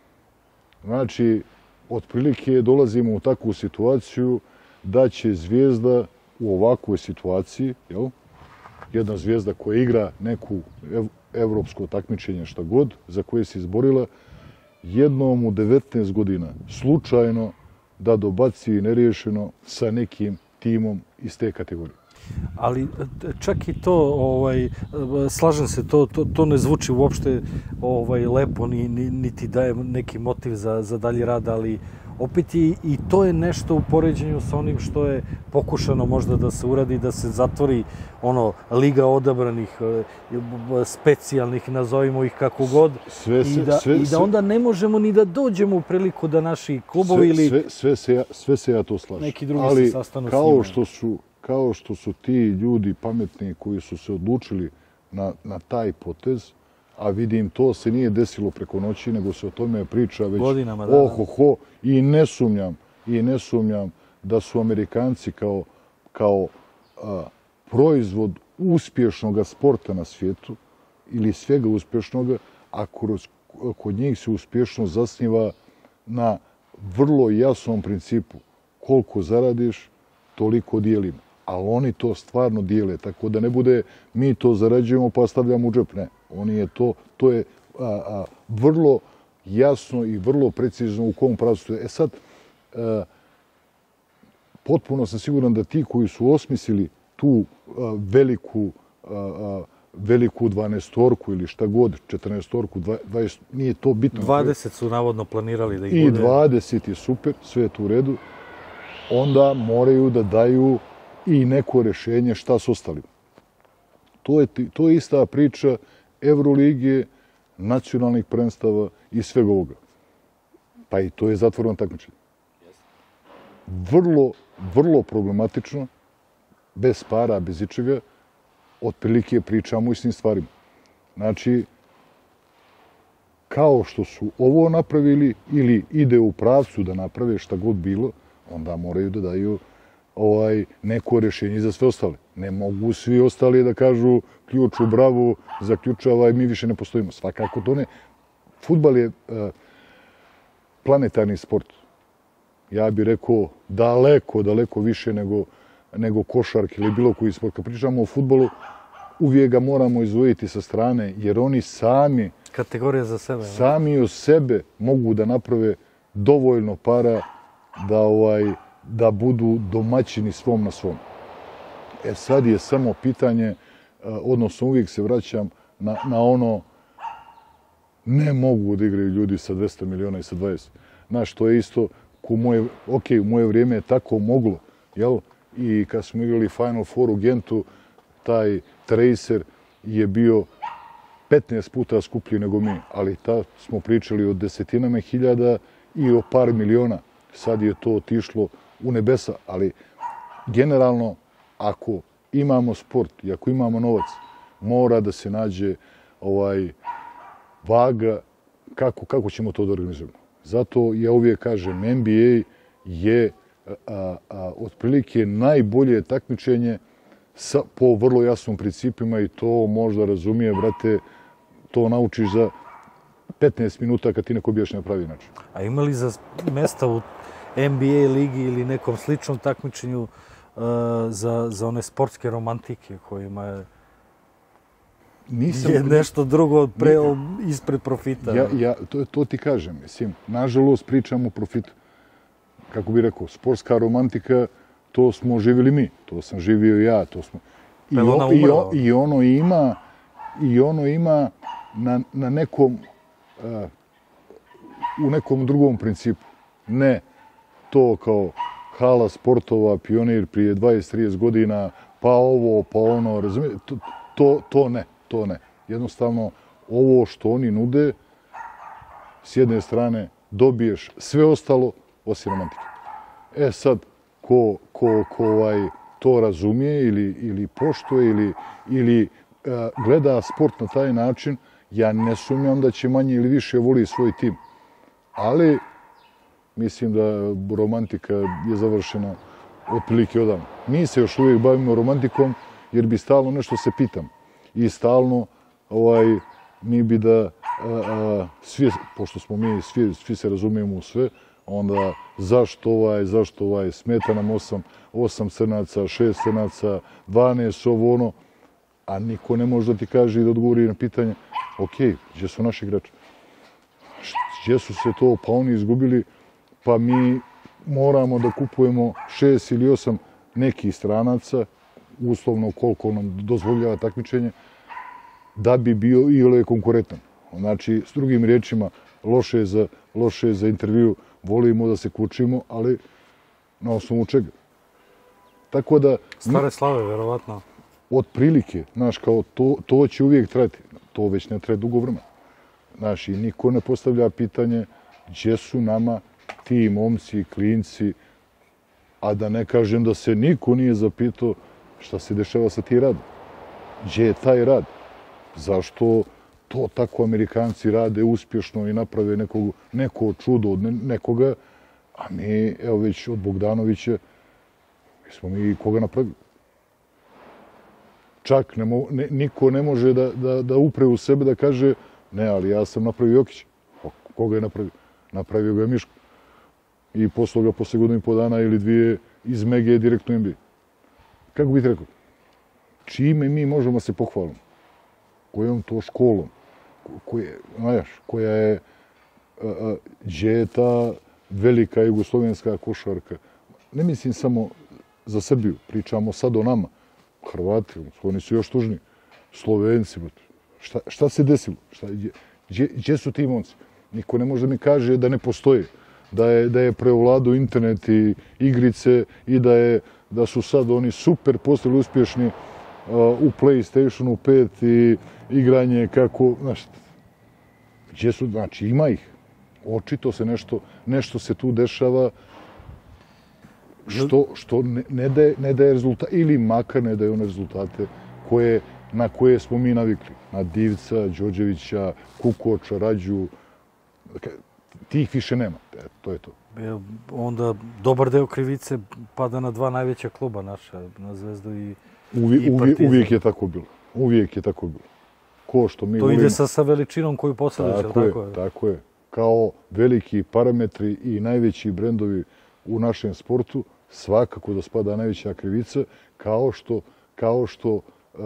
Znači, otprilike dolazimo u takvu situaciju da će Zvijezda u ovakvoj situaciji, jedna Zvijezda koja igra neku evropsko takmičenje šta god, za koje se izborila, jednom u 19 godina slučajno da dobaci neriješeno sa nekim timom iz te kategorije. Ali čak i to, slažem se, to ne zvuči uopšte lepo, niti daje neki motiv za dalji rad, ali opet i to je nešto u poređenju sa onim što je pokušano možda da se uradi, da se zatvori liga odabranih, specijalnih, nazovimo ih kako god, i da onda ne možemo ni da dođemo u priliku da naši klubovi ili... Sve se ja to slažem. Neki drugi se sastanu s njima. Kao što su ti ljudi pametni koji su se odlučili na taj potez, a vidim, to se nije desilo preko noći, nego se o tome priča već godinama, i ne sumnjam da su Amerikanci kao proizvod uspješnog sporta na svijetu ili svega uspješnog, a kod njih se uspješnost zasniva na vrlo jasnom principu. Koliko zaradiš, toliko dijelimo. Ali oni to stvarno dijele, tako da ne bude mi to zarađujemo pa stavljamo u džep. Ne, to je vrlo jasno i vrlo precizno u kom pravcu. Sad, potpuno sam siguran da ti koji su osmislili tu veliku 12-torku ili šta god, 14-torku, 20, nije to bitno. 20 su navodno planirali da ih bude. I 20 je super, sve je tu u redu. Onda moraju da daju i neko rješenje šta s ostalim. To je ista priča Evrolige, nacionalnih prvenstava i svega ovoga. Pa i to je zatvoreno takmičenje. Vrlo problematično, bez para, bez ičega, otprilike pričamo o istim stvarima. Znači, kao što su ovo napravili ili ide u pravcu da naprave šta god bilo, onda moraju da daju neko rješenje za sve ostale. Ne mogu svi ostali da kažu ključ u bravu, zaključava i mi više ne postojimo. Svakako to ne. Fudbal je planetarni sport. Ja bih rekao daleko više nego košark ili bilo koji sport. Kad pričamo o fudbalu, uvijek ga moramo izdvojiti sa strane, jer oni sami... Kategorija za sebe. Sami od sebe mogu da naprave dovoljno para da budu domaćini svom na svom. Sad je samo pitanje, odnosno uvijek se vraćam na ono, ne mogu da igraju ljudi sa 200 miliona i sa 20. Znaš, to je isto, u moje vrijeme je tako moglo, jel? I kad smo igrali Final Four u Gentu, taj Tracer je bio 15 puta skuplji nego mi, ali tad smo pričali o desetinama hiljada i o par miliona. Sad je to otišlo u nebesa, ali generalno, ako imamo sport i ako imamo novac, mora da se nađe vaga kako ćemo to da organizujemo. Zato ja uvijek kažem, NBA je otprilike najbolje takmičenje po vrlo jasnom principima i to možda razumije, brate, to naučiš za 15 minuta kad ti neko objašnja na pravi način. A ima li za mesta u NBA ligi ili nekom sličnom takmičenju za one sportske romantike kojima je nešto drugo ispred profita? To ti kažem, mislim, nažalost pričam o profitu. Kako bih rekao, sportska romantika, to smo živjeli mi, to sam živio ja, to smo... I ono ima na nekom, u nekom drugom principu. Ne to kao hala sportova, pionir prije 20-30 godina, pa ovo, pa ono, razumijete? To ne. Jednostavno, ovo što oni nude, s jedne strane dobiješ sve ostalo osim romantike. E sad, ko to razumije ili poštuje ili gleda sport na taj način, ja ne sumnjam da će manje ili više voli svoj tim. Ali mislim da romantika je završena otprilike odavno. Mi se još uvijek bavimo romantikom jer bi stalno nešto se pitam. I stalno mi bi da svi, pošto smo mi svi se razumijemo u sve, onda zašto smeta nam 8 crnaca, 6 crnaca, 12, ovo ono, a niko ne može da ti kaže i da odgovori na pitanje, ok, gdje su naši igrači? Gdje su se to, pa oni izgubili, pa mi moramo da kupujemo 6 ili 8 nekih stranaca, uslovno koliko nam dozvoljava takmičenje, da bi bio i ole konkurentan. Znači, s drugim riječima, loše je za intervju, volimo da se kučimo, ali na osnovu čega? Tako da... Stare slave, verovatno. Otprilike, znaš, kao to će uvijek trajati. To već ne traje dugo vremena. Znaš, i niko ne postavlja pitanje gdje su nama ti momci, klinci, a da ne kažem da se niko nije zapitao šta se dešava sa ti radom. Gdje je taj rad? Zašto to tako Amerikanci rade uspješno i naprave neko čudo od nekoga, a mi, evo već od Bogdanovića, mi smo mi koga napravili. Čak niko ne može da upre u sebe da kaže ne, ali ja sam napravio Jokića. Koga je napravio? Napravio ga je Miško. I poslao ga posle godinu i po dana ili dvije iz Mege direktno NBA. Kako bih rekao? Čime mi možemo se pohvaliti? Kojom to školom? Koja je, gdje je ta velika jugoslovenska košarka? Ne mislim samo za Srbiju, pričamo sad o nama. Hrvati, oni su još tužni. Slovenci, šta se desilo? Gdje su ti momci? Niko ne može da mi kaže da ne postoje. Da je preovladao internet i igrice i da su sad oni super postali uspješni u PlayStationu 5 i igranje kako, znaš, gdje su, znači ima ih. Očito se nešto se tu dešava što ne daje rezultate, ili makar ne daje one rezultate na koje smo mi navikli. Na Divca, Đorđevića, Kukoča, Rađu, tih više nema. To je to. Onda dobar deo krivice pada na dva najveća kluba naša, na Zvezdu i Partizan. Uvijek je tako bilo. Uvijek je tako bilo. Ko što mi to ide sa veličinom koju posadaš, tako je? Tako je. Kao veliki parametri i najveći brendovi u našem sportu, svakako da spada najveća krivica, kao što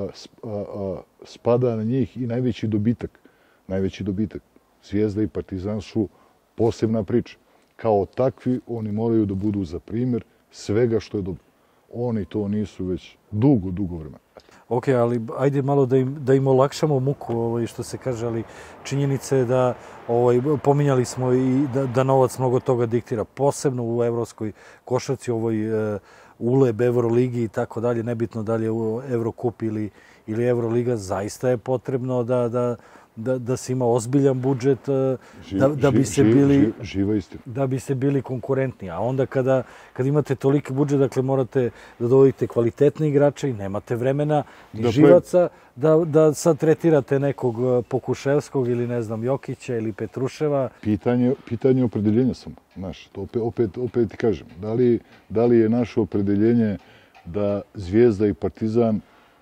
spada na njih i najveći dobitak. Najveći dobitak. Zvijezda i Partizan su posebna priča. Kao takvi, oni moraju da budu za primjer svega što je dobro. Oni to nisu već dugo vremena. Ok, ali ajde malo da im olakšamo muku, što se kaže, ali činjenica je da pominjali smo i da novac mnogo toga diktira, posebno u evropskoj košarci, ULEB, Euroligi i tako dalje, nebitno da li je Eurocup ili Euroliga, zaista je potrebno da se ima ozbiljan budžet, da bi se bili... Živa istina. Da bi se bili konkurentni. A onda kada imate toliki budžet, dakle morate da dovodite kvalitetne igrače i nemate vremena ni živaca da sad tretirate nekog Pokuševskog ili ne znam Jokića ili Petruševa. Pitanje opredeljenja sam. Znaš, to opet ti kažem. Da li je naše opredeljenje da Zvijezda i Partizan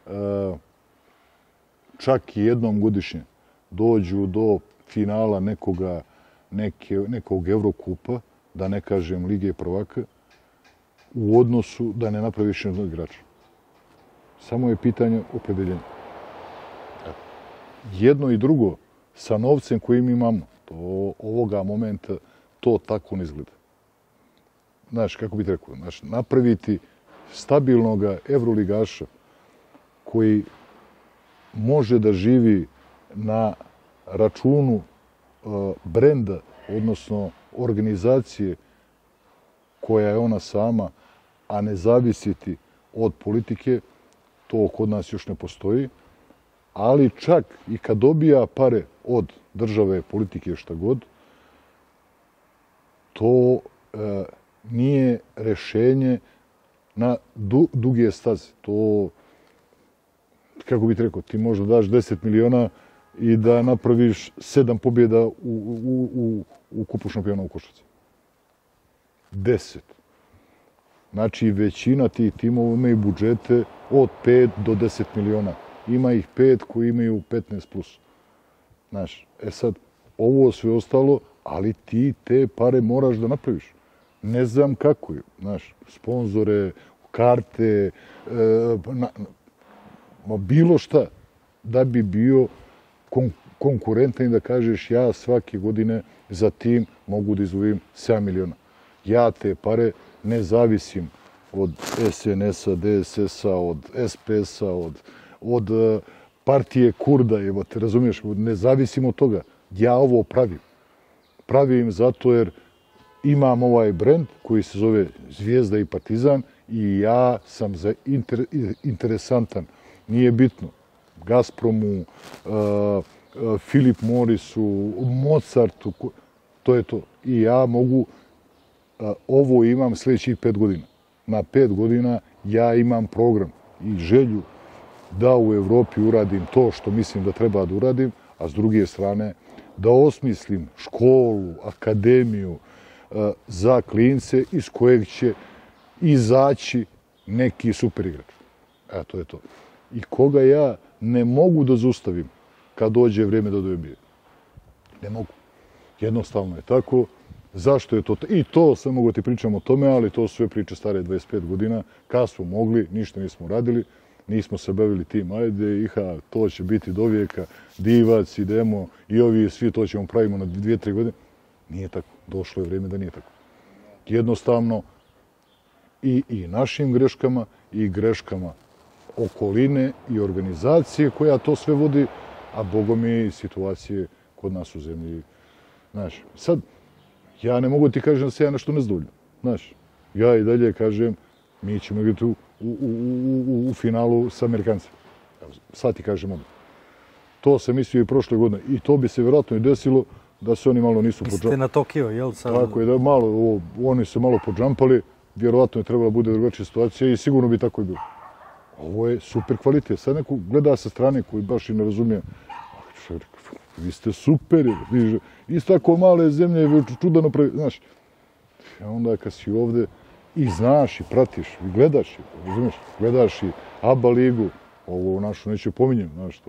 čak i jednom godišnje dođu do finala nekog Evrokupa, da ne kažem Lige prvaka, u odnosu da ne napraviš jednog igrača. Samo je pitanje opredeljenja. Jedno i drugo, sa novcem koji mi imamo, ovoga momenta, to tako ne izgleda. Znaš, kako bih rekao, napraviti stabilnog evroligaša koji može da živi na računu brenda, odnosno organizacije koja je ona sama, a ne zavisiti od politike, to kod nas još ne postoji. Ali čak i kad dobija pare od države, politike, šta god, to nije rešenje na duge staze. To, kako bih rekao, ti možda daš 10 miliona i da napraviš 7 pobjeda u kupu šampiona u košarci. 10. Znači, većina tih timova imaju budžete od 5 do 10 miliona. Ima ih 5 koji imaju 15 plus. Znaš, sad, ovo sve ostalo, ali ti te pare moraš da napraviš. Ne znam kako je, znaš, sponzore, karte, bilo šta, da bi bio konkurentan i da kažeš ja svake godine za tim mogu da izvojim 7 miliona. Ja te pare ne zavisim od SNS-a, DSS-a, od SPS-a, od partije Kurda, evo te razumiješ, ne zavisim od toga. Ja ovo pravim. Pravim zato jer imam ovaj brend koji se zove Zvijezda i Partizan i ja sam interesantan. Nije bitno. Gazpromu, Philip Morrisu, Mozartu, to je to. I ja mogu, ovo imam sljedećih 5 godina. Na 5 godina ja imam program i želju da u Evropi uradim to što mislim da treba da uradim, a s druge strane da osmislim školu, akademiju za klince iz kojeg će izaći neki super igrač. To je to. I koga ja ne mogu da zaustavim kad dođe vrijeme da dobije. Ne mogu. Jednostavno je tako. Zašto je to? I to sve mogu ti pričam o tome, ali to su sve priče stare 25 godina. Kad smo mogli, ništa nismo radili. Nismo se bavili tim, ajde, to će biti do vijeka, Divac, idemo, i ovi svi to ćemo pravimo na 2-3 godine. Nije tako. Došlo je vrijeme da nije tako. Jednostavno, i našim greškama, i greškama okoline i organizacije koja to sve vodi, a bogom i situacije kod nas u zemlji. Znaš, sad, ja ne mogu ti kažem da se ja nešto ne zadovoljim. Znaš, ja i dalje kažem, mi ćemo igrati u finalu sa Amerikancima. Sad ti kažem ono. To sam mislio i prošle godine. I to bi se vjerojatno i desilo da se oni malo nisu podžampali. Mislite na Tokio, jel? Tako je, da malo, oni se malo podžampali. Vjerojatno je trebala bude drugačija situacija i sigurno bi tako i bilo. Ovo je super kvalitet. Sad neko gleda sa strane koji baš i ne razumije. Vi ste super, iz tako male zemlje je čudano pravi. Znaš, onda kad si ovde i znaš i pratiš, i gledaš, razumiješ, gledaš i ABA ligu, ovo našu neću pominjem, znaš,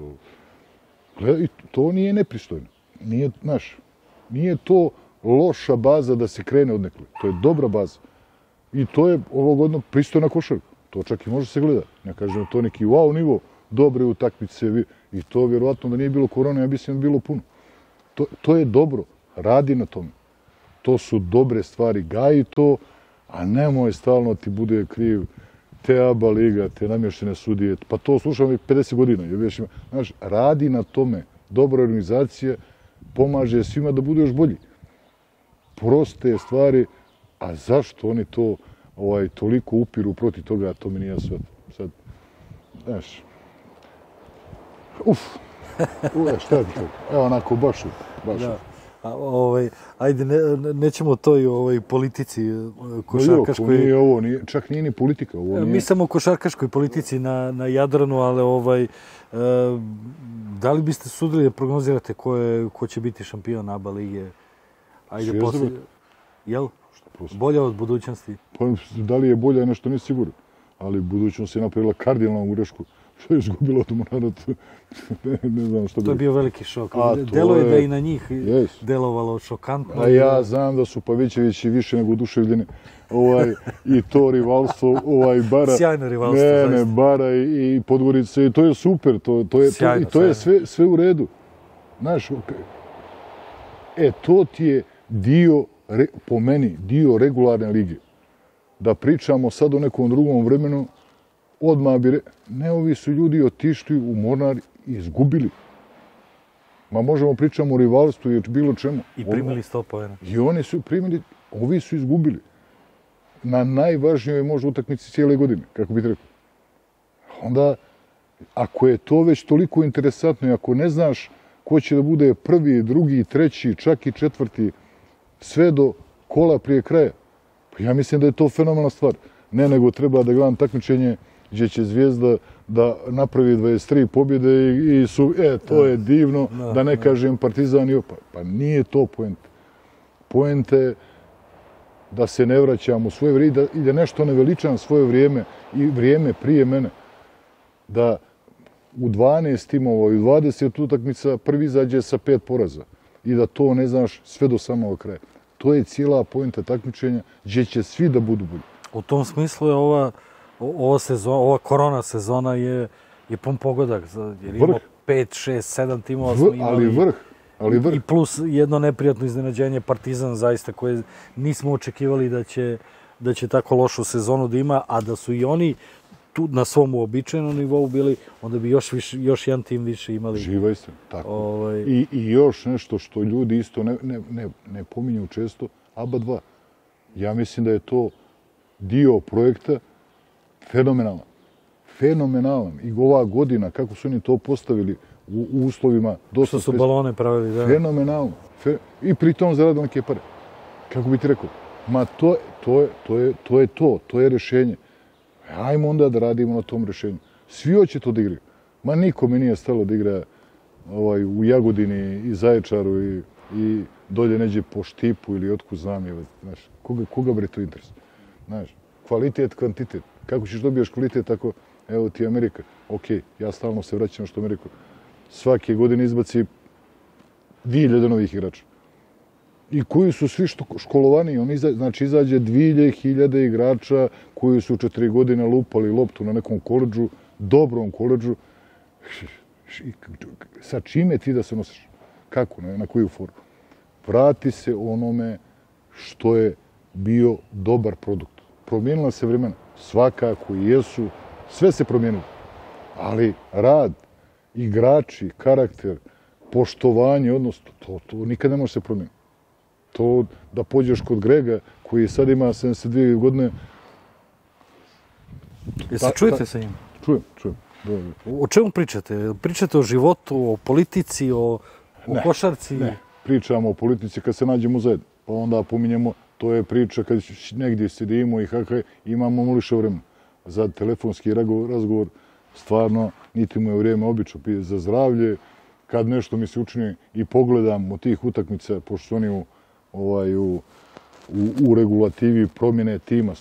to nije nepristojno. Nije, znaš, nije to loša baza da se krene odnekle. To je dobra baza. I to je ovogodno pristojna košarka. To čak i može se gleda. Ne kažem, to neki wow nivo, dobre utakmice. I to vjerovatno da nije bilo korona, ja mislim da bilo puno. To je dobro. Radi na tome. To su dobre stvari. Gaji to, a nemoj stalno ti bude kriv te ABA liga, te namještene sudije. Pa to slušam 50 godina. Znaš, radi na tome. Dobra organizacija pomaže svima da budu još bolji. Proste stvari. A zašto oni to toliko upiru protiv toga, to mi nije sve. Sad, znaš, Šta ti? Evo onako baš. Da. Ajde, nećemo o toj politici košarkaškoj. Nije ovo, čak nije ni politika. Mi samo o košarkaškoj politici na Jadranu, ali da li biste sudili da prognozirate ko će biti šampion ABA lige? Ajde, poslije. Jel? Bolja od budućnosti? Pa da li je bolja, nešto nije sigurno. Ali budućnost je napravila kardinalnu grešku. Što je izgubilo od Monarata? Ne znam što bi... To je bio veliki šok. Delo je da i na njih delovalo šokantno. A ja znam da su Pavićevići više nego oduševljeni. I to rivalstvo, Bara... Sjajno rivalstvo. Ne, Bara i Podgorica. I to je super. I to je sve u redu. Znaš, to ti je dio, po meni, dio regularne lige. Da pričamo sad o nekom drugom vremenu, odmah bi ne, ovi su ljudi otišli u Mornar i izgubili. Ma možemo pričamo o rivalstvu i bilo čemu. I primili 100 poena. I oni su primili, ovi su izgubili. Na najvažnijoj možda utakmici cijele godine, kako bih rekao. Onda, ako je to već toliko interesantno i ako ne znaš ko će da bude prvi, drugi, treći, čak i četvrti, sve do kola prije kraja, pa ja mislim da je to fenomenalna stvar. Ne, nego treba da gledam takmičenje gdje će Zvijezda da napravi 23 pobjede i to je divno, da ne kažem Partizan i pa nije to poenta. Poenta je da se ne vraćam u svoje vrijeme i da nešto ne veličam svoje vrijeme i vrijeme prije mene. Da u 12 timova i u 20 utakmica prvi izađe sa 5 poraza i da to ne znaš sve do samog kraja. To je cijela poenta takmičenja gdje će svi da budu bolji. U tom smislu je ova korona sezona je pun pogodak. Jer imamo 5, 6, 7 timova smo imali. Ali vrh. I plus jedno neprijatno iznenađenje Partizan zaista koje nismo očekivali da će tako lošu sezonu da ima, a da su i oni tu na svom uobičajenom nivou bili, onda bi još jedan tim više imali. Živa istina, tako. I još nešto što ljudi isto ne pominju često, ABA 2. Ja mislim da je to dio projekta fenomenalan. Fenomenalan. I ova godina, kako su oni to postavili u uslovima... Što su balone pravili, da. Fenomenalno. I pritom zaradili neke pare. Kako bi ti rekao? Ma to je rješenje. Ajmo onda da radimo na tom rješenju. Svi hoće to da igraju. Ma nikome nije stalo da igra u Jagodini i Zaječaru i dolje neđe po Štipu ili otkud znam je. Koga bre to interes? Znaš, kvalitet, kvantitet. Kako ćeš dobiješ kvalitet tako, evo ti Amerika. Ok, ja stalno se vraćam što Ameriku. Svake godine izbaci 2000 novih igrača. I koji su svi školovani. Znači, izađe 2000 igrača koji su 4 godine lupali loptu na nekom koledžu, dobrom koledžu. Sa čime ti da se nosiš? Kako? Na koju formu? Vrati se onome što je bio dobar produkt. Promijenila se vremena. Svakako jesu. Sve se promijenilo. Ali rad, igrači, karakter, poštovanje, odnosno, to nikad ne može se promijeniti. To da pođeš kod Grega, koji sad ima 72 godine... Jeste čujete sa njim? Čujem. O čemu pričate? Pričate o životu, o politici, o košarci? Ne, pričamo o politici kad se nađemo zajedno. Pa onda pominjemo, to je priča kad negdje sedimo i imamo muliše vremena. Za telefonski razgovor, stvarno, niti mu je vrijeme obično za zdravlje. Kad nešto mi se učini i pogledam od tih utakmica, pošto su oni u regulativi promjene tima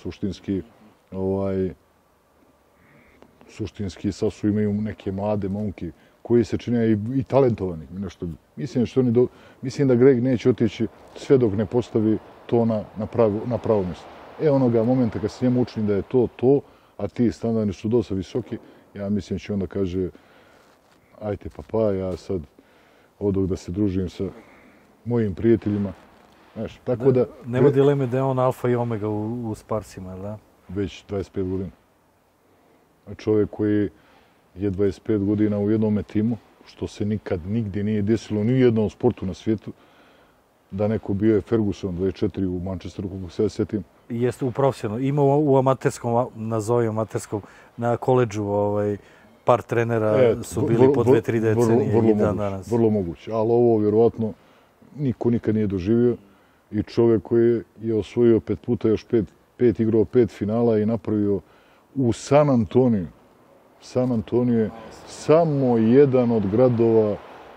suštinski sad su imaju neke mlade momke koji se čine i talentovani. Mislim da Greg neće otići sve dok ne postavi to na pravo mjesto. Onoga momenta kad se njemu učini da je to, a ti standardi su dosta visoki, ja mislim će onda kaže ajte ja sad odoh da se družim sa mojim prijateljima. Znaš, tako da... Nema dileme da je on alfa i omega u Sparsima, da? Već 25 godina. Čovjek koji je 25 godina u jednom timu, što se nikad nigdje nije desilo ni u jednom sportu na svijetu, da neko bio je Ferguson 24 u Manchesteru, kako se ja sjetim. Jeste u profesionalnom. Ima u amaterskom, nazovem amaterskom, na koledžu par trenera su bili po 2-3 decenije i dan danas. Vrlo moguće, ali ovo vjerovatno niko nikad nije doživio i čovjek koji je osvojio 5 puta, još 5 igrao 5 finala i napravio u San Antoniju. San Antonio je samo jedan od gradova,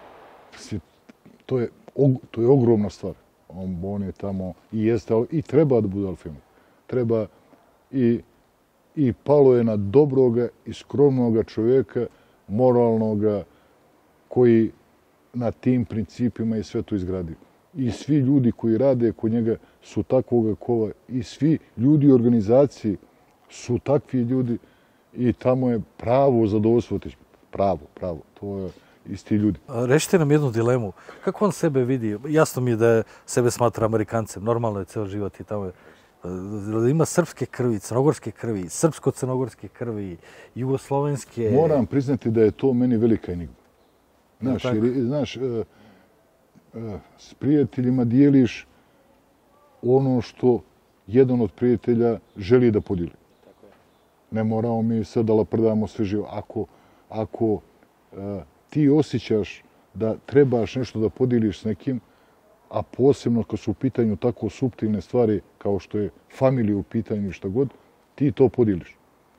to je ogromna stvar. On je tamo i jeste, i treba da bude alfim. Treba i palo je na dobroga i skromnoga čovjeka, moralnoga, koji na tim principima i sve to izgradio. I svi ljudi koji rade kod njega su takvoga kova i svi ljudi u organizaciji su takvi ljudi i tamo je pravo zadovoljstvo. Pravo. To je isti ljudi. Rešite nam jednu dilemu. Kako on sebe vidi? Jasno mi je da sebe smatra Amerikancem. Normalno je ceo život i tamo je. Ima srpske krvi, crnogorske krvi, srpsko-crnogorske krvi, jugoslovenske... Moram priznati da je to meni velika enigma. Znaš, s prijateljima dijeliš ono što jedan od prijatelja želi da podijeli. Ne moramo mi sad da laprdamo sve živo. Ako ti osjećaš da trebaš nešto da podijeliš s nekim, a posebno kad su u pitanju tako suptilne stvari kao što je familija u pitanju i šta god, ti to podijeliš.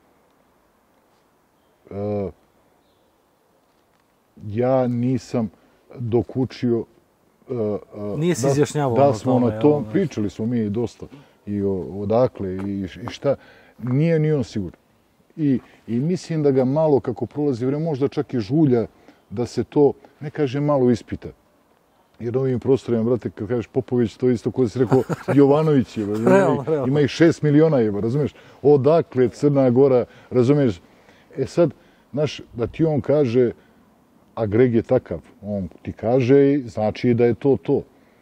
Ja nisam dokučio nije se izjašnjavao da smo na tom, pričali smo mi dosta i odakle i šta, nije ni on siguran. I mislim da ga malo kako prolazi vreme, možda čak i žulja da se to, ne kaže malo ispita. Jer ovim prostorima, brate, kad kažeš Popović, to isto ko si rekao Jovanović je, ima ih 6 miliona je, razumiješ? Odakle Crna Gora, razumiješ? E sad, znaš, da ti on kaže, a Greg je takav, on ti kaže i znači da je to.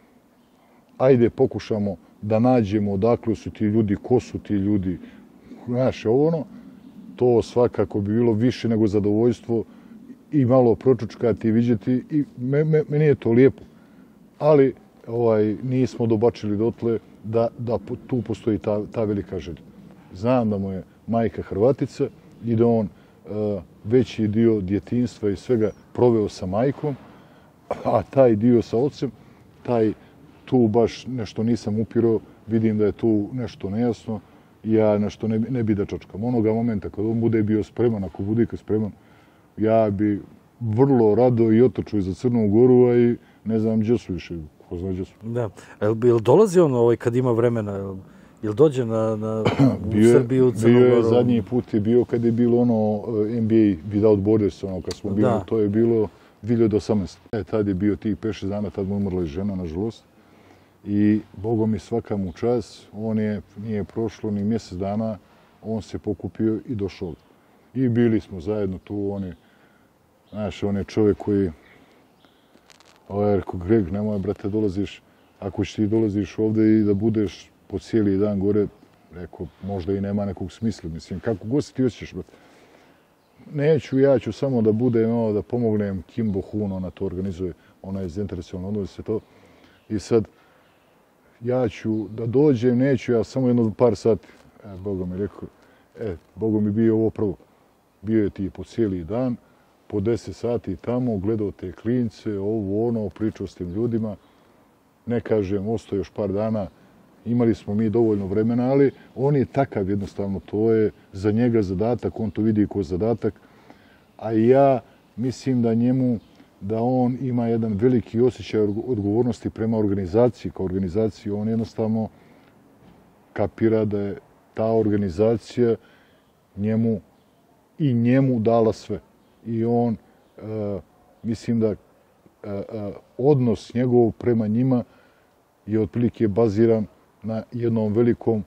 Ajde, pokušamo da nađemo odakle su ti ljudi, ko su ti ljudi, znaš, to svakako bi bilo više nego zadovoljstvo i malo pročučkati i vidjeti i meni je to lijepo. Ali nismo dobačili dotle da tu postoji ta velika želja. Znam da mu je majka Hrvatica i da on veći dio djetinjstva i svega proveo sa majkom, a taj dio sa ocem, tu baš nešto nisam upirao, vidim da je tu nešto nejasno i ja nešto ne bi da čočkam. Onoga momenta kad on bude bio spreman, ako bude spreman, ja bi vrlo rado i otočio za Crnu Goru, a i ne znam gdje su više, ko zna gdje su. Da. Jel dolazi on kad ima vremena? Jel dođe u Srbiju, u Crnu Goru? Zadnji put je bio kad je bilo NBA Without Borders, kad smo bili, to je bilo 2018. Tad je bio tih 5-6 dana, tad mu umrla i žena, nažalost. I Bogom mi svaka mu čast, nije prošlo ni mjesec dana, on se pokupio i došao. I bili smo zajedno tu, on je čovjek koji, rekao, Greg, nemoj, brate, dolaziš, ako ti dolaziš ovdje i da budeš po cijeli dan gore, rekao, možda i nema nekog smisla, mislim, kako god se ti osjećaš, brate. Neću, ja ću samo da budem, da pomognem Kimbo Hun, ona to organizuje, ona je zainteresovana, odnosi se to. I sad, ja ću da dođem, neću, ja samo jedno par sati. Boga mi rekao, Boga mi bio ovo prvo. Bio je ti po cijeli dan, po 10 sati tamo, gledao te klince, pričao s tim ljudima. Ne kažem, ostao još par dana, imali smo mi dovoljno vremena, ali on je takav jednostavno, to je za njega zadatak, on to vidi kao zadatak. A ja mislim da on ima jedan veliki osjećaj odgovornosti prema organizaciji. Kao organizaciji on jednostavno kapira da je ta organizacija njemu dala sve. I on, mislim da odnos njegov prema njima je otprilike baziran na jednom velikom,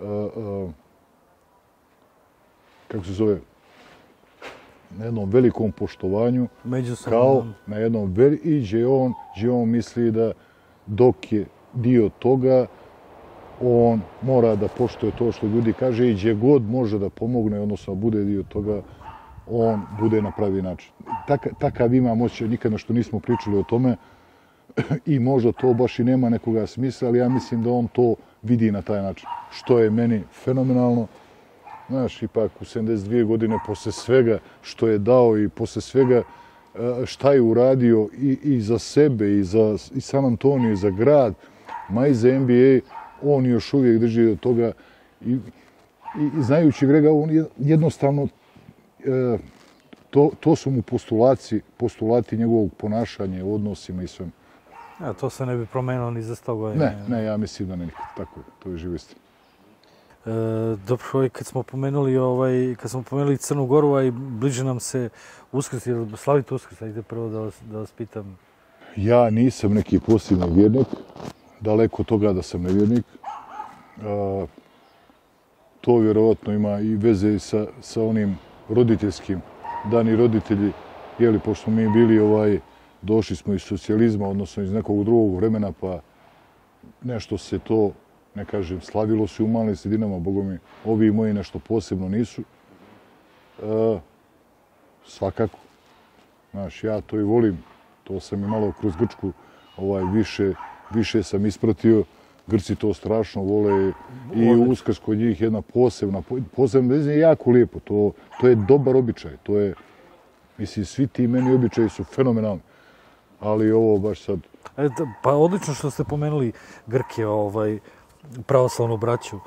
na jednom velikom poštovanju, kao na jednom i gdje on misli da dok je dio toga, on mora da poštuje to što ljudi kaže i gdje god može da pomogne, odnosno bude dio toga, on bude na pravi način. Takav imam osjećaj, nikad nešto nismo pričali o tome i možda to baš i nema nekoga smisla, ali ja mislim da on to vidi na taj način. Što je meni fenomenalno Znaš, ipak u 72 godine, posle svega što je dao i posle svega šta je uradio i za sebe, i za San Antonio, i za grad, ma i za NBA, on još uvijek drži do toga. I znajući Grega, on jednostavno, to su mu postulati njegovog ponašanja, odnosima i svem. To se ne bi promenilo ni za 100 godina. Ne, ja mislim da ne nikad. Tako je, to je živa istina. Dobro, kad smo pomenuli Crnu Goru, i bliže nam se Uskrs, jer slavite Uskrs, ajde prvo da vas pitam. Ja nisam neki posebni vjernik, daleko od toga da sam nevjernik. To vjerovatno ima i veze sa onim roditeljskim. Dani roditelji, pošto smo mi bili, došli smo iz socijalizma, odnosno iz nekog drugog vremena, pa nešto se to, ne kažem, slavilo se u malim sredinama, bogom ovi moji nešto posebno nisu. Svakako. Znaš, ja to i volim. To sam i malo kroz Grčku više sam ispratio. Grci to strašno vole i Uskrs kod njih jedna posebna je jako lijepo. To je dobar običaj. To je, mislim, svi ti meni običaji su fenomenalni. Ali ovo baš sad... Pa odlično što ste pomenuli Grke, pravoslavnu braću.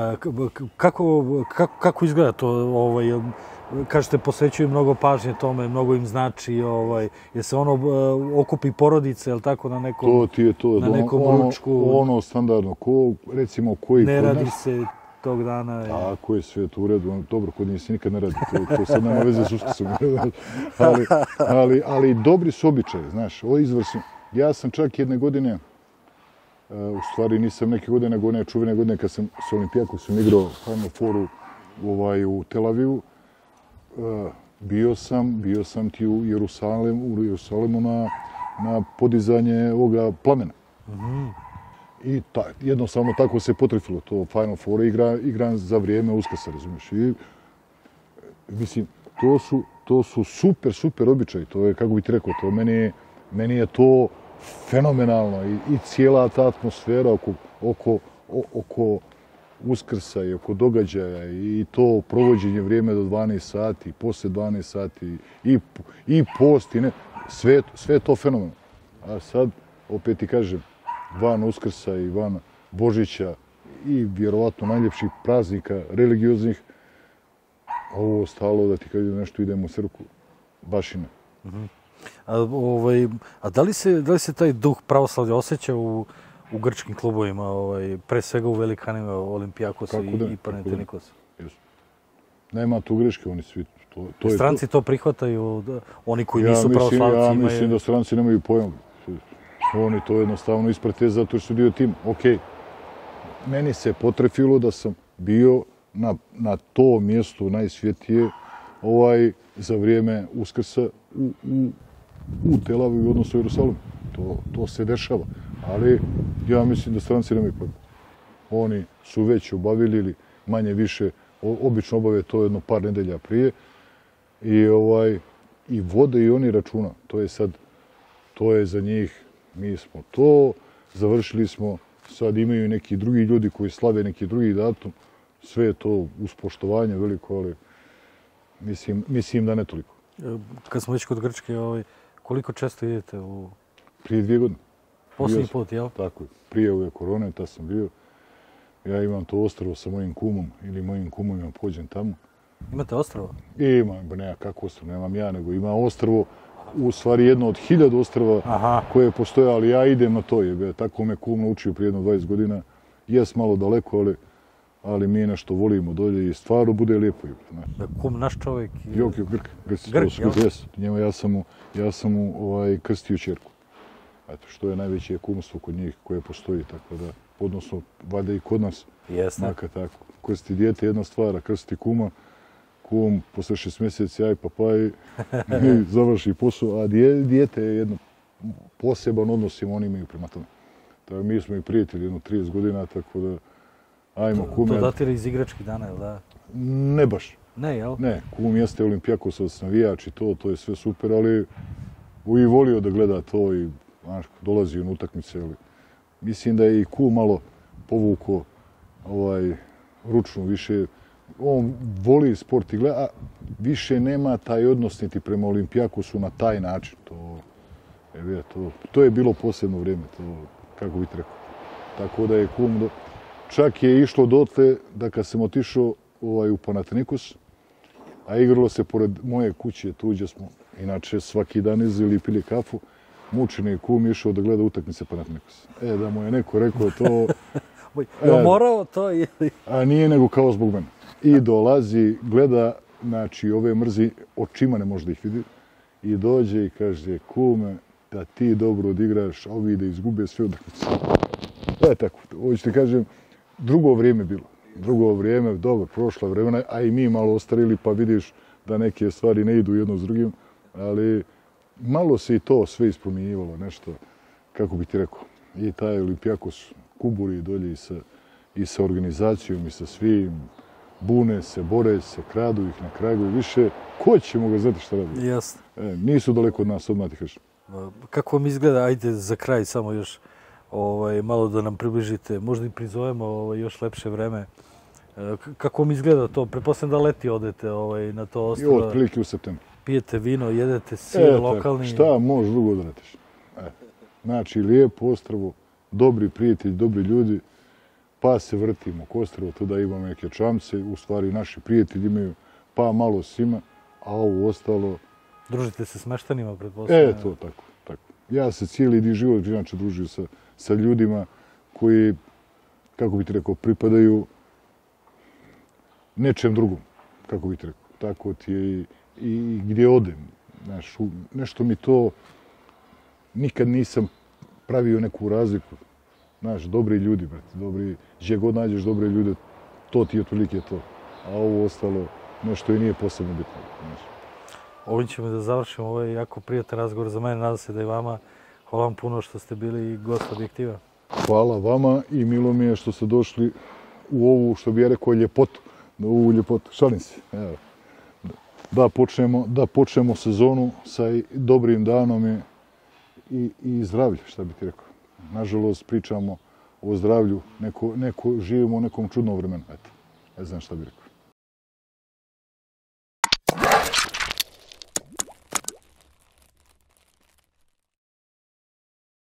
Kako izgleda to? Kažete, posvećuju mnogo pažnje tome, mnogo im znači, je se okupi porodice, jel tako, na nekom ručku? To ti je to, ono standardno, recimo koji kod nas... Ne radi se tog dana. Tako je, sve to u redu. Dobro, kod njih se nikad ne radi, to sad nema veze s Uskrsom. Ali dobri su običaji, znaš, ovo je izvrsno. Ja sam čak jedne godine, u stvari nisam neke godine, nego one čuvene godine kad sam s Olimpijakosom igrao Final Fouru u Tel Avivu, bio sam ti u Jerusalemu na podizanje ovoga plamena. I jednostavno tako se potrefilo. To Final Four igram za vrijeme Uskrsa, razumiješ. I, mislim, to su super običaji. To je, kako bi ti rekao, meni je to fenomenalno. I cijela ta atmosfera oko Uskrsa i oko događaja i to provođenje vrijeme do 12 sati, poslije 12 sati i post i ne, sve je to fenomenalno. A sad, opet ti kažem, van Uskrsa i van Božića i vjerovatno najljepših praznika religioznih, ovo ostalo da ti kažem nešto idemo u crkvu, baš i ne. A da li se taj duh pravoslavlja osjeća u grčkim klubovima, pre svega u velikanima Olimpijakosa i Panathinaikosa? Nema tu greške, oni svi. Stranci to prihvataju, oni koji nisu pravoslavci imaju... Ja mislim da stranci nemaju pojma. Oni to jednostavno isprate zato što su dio tim. Okej, meni se potrefilo da sam bio na to mjestu najsvjetije za vrijeme Uskrsa u Tel Avivu, odnosno u Jerusalimu. To se dešava. Ali ja mislim da stranci nemaju pojma. Oni su već obavili ili manje više, obično obave to jedno par nedelja prije i vode i oni računa. To je za njih, mi smo to, završili smo, sad imaju neki drugi ljudi koji slave neki drugi datum, sve je to uz poštovanje veliko, ali mislim da ne toliko. Kad smo već kod Grčke, koliko često idete u... Prije 2 godine. Posljednji put, jel? Tako je. Prije ove korone, ta sam bio. Ja imam to ostrvo sa mojim kumom ili mojim kumovima, pođem tamo. Imate ostrvo? Imam, ne, kako ostrvo, nemam ja, nego ima ostrvo, u stvari jedno od 1000 ostrva koje postoje, ali ja idem na to. Tako me kum naučio prije jedno 20 godina. Jes malo daleko, ali mi nešto volimo dolje i stvarno bude lijepo. Kum naš čovjek? Grk, jes. Ja sam mu krstio ćerku. Eto, što je najveće kumstvo kod njih koje postoji, tako da, odnosno, valjda i kod nas. Makar tako. Krsti dijete jedna stvar, a krsti kuma, kum posle 6 mjeseci, aj papaj, i završi posao, a dijete je jedno poseban odnos im oni imaju prema tome. Tako, mi smo i prijatelji jedno 30 godina, tako da, ajmo kume. To datira iz igračkih dana, jel da? Ne baš. Ne, jel? Ne, kum jeste Olimpijakosac, navijač i to je sve super, ali i volio da gleda to i dolazi na utakmice, ali mislim da je i kum malo povukao ručnu više. on voli sport i gleda, a više nema taj odnos niti prema Olimpijakosu na taj način. To je bilo posebno vrijeme, to, kako bih rekao. Tako da je kum, čak je išlo dotle da kad sam otišao u Panathinaikos, a igralo se pored moje kuće, tuđe smo, inače svaki dan izili i pili kafu, mučeni kum išao da gleda utakmice Panathinaikosa. Da mu je neko rekao to... Je morao to ili... A nije nego kao zbog mene. I dolazi, gleda, znači ove mrzi, očima ne može da ih vidi, i dođe i kaže, kume, da ti dobro odigraš, a ovi da izgube sve utakmice. Tako, hoću ti kažem, drugo vrijeme bilo. Drugo vrijeme, dobro, prošla vremena, a i mi malo ostarili, pa vidiš da neke stvari ne idu jedno s drugim, ali malo se i to sve ispromijenjivalo, nešto, kako bi ti rekao, i taj Olimpijakos kuburi dolje i sa organizacijom i sa svim, bune se, bore se, kradu ih na kraju i više, ko ćemo ga znati šta radi? Jasno. Nisu daleko od nas, odmah ti kažem. Kako vam izgleda, ajde za kraj samo još malo da nam približite, možda i prizovemo još lepše vreme. Kako vam izgleda to? Pretpostavljam da leti odete na to ostrvo. I otprilike u septembru. Pijete vino, jedete sir lokalni. Šta možeš drugo da radiš? Znači, lijepo ostrvo, dobri prijatelji, dobri ljudi, pa se vrtimo k ostrvu, tuda imamo neke čamce, u stvari naši prijatelji imaju, pa malo svima, a ovo ostalo... Družite se s meštanima, pretpostavljam? To, tako. Ja se cijeli život inače družio sa ljudima koji, kako bih ti rekao, pripadaju nečem drugom, kako bih ti rekao. Tako ti je i gdje odem. Znaš, nešto mi to, nikad nisam pravio neku razliku. Znaš, dobri ljudi, brate, dobri, gdje god nađeš dobre ljude, to ti je otprilike to. A ovo ostalo, nešto i nije posebno bitno. Znaš. Ovim ćemo da završimo, ovo je jako prijatan razgovor za mene, nadam se da i vama. Hvala vam puno što ste bili gost Objektiva. Hvala vama i milo mi je što ste došli u ovu, što bi ja rekao, ljepotu. Na ovu ljepotu, šalim se. Evo. Da počnemo sezonu sa dobrim danom i zdravlju, šta bi ti rekao. Nažalost, pričamo o zdravlju, živimo u nekom čudnom vremenu. Eto, ne znam šta bi rekao.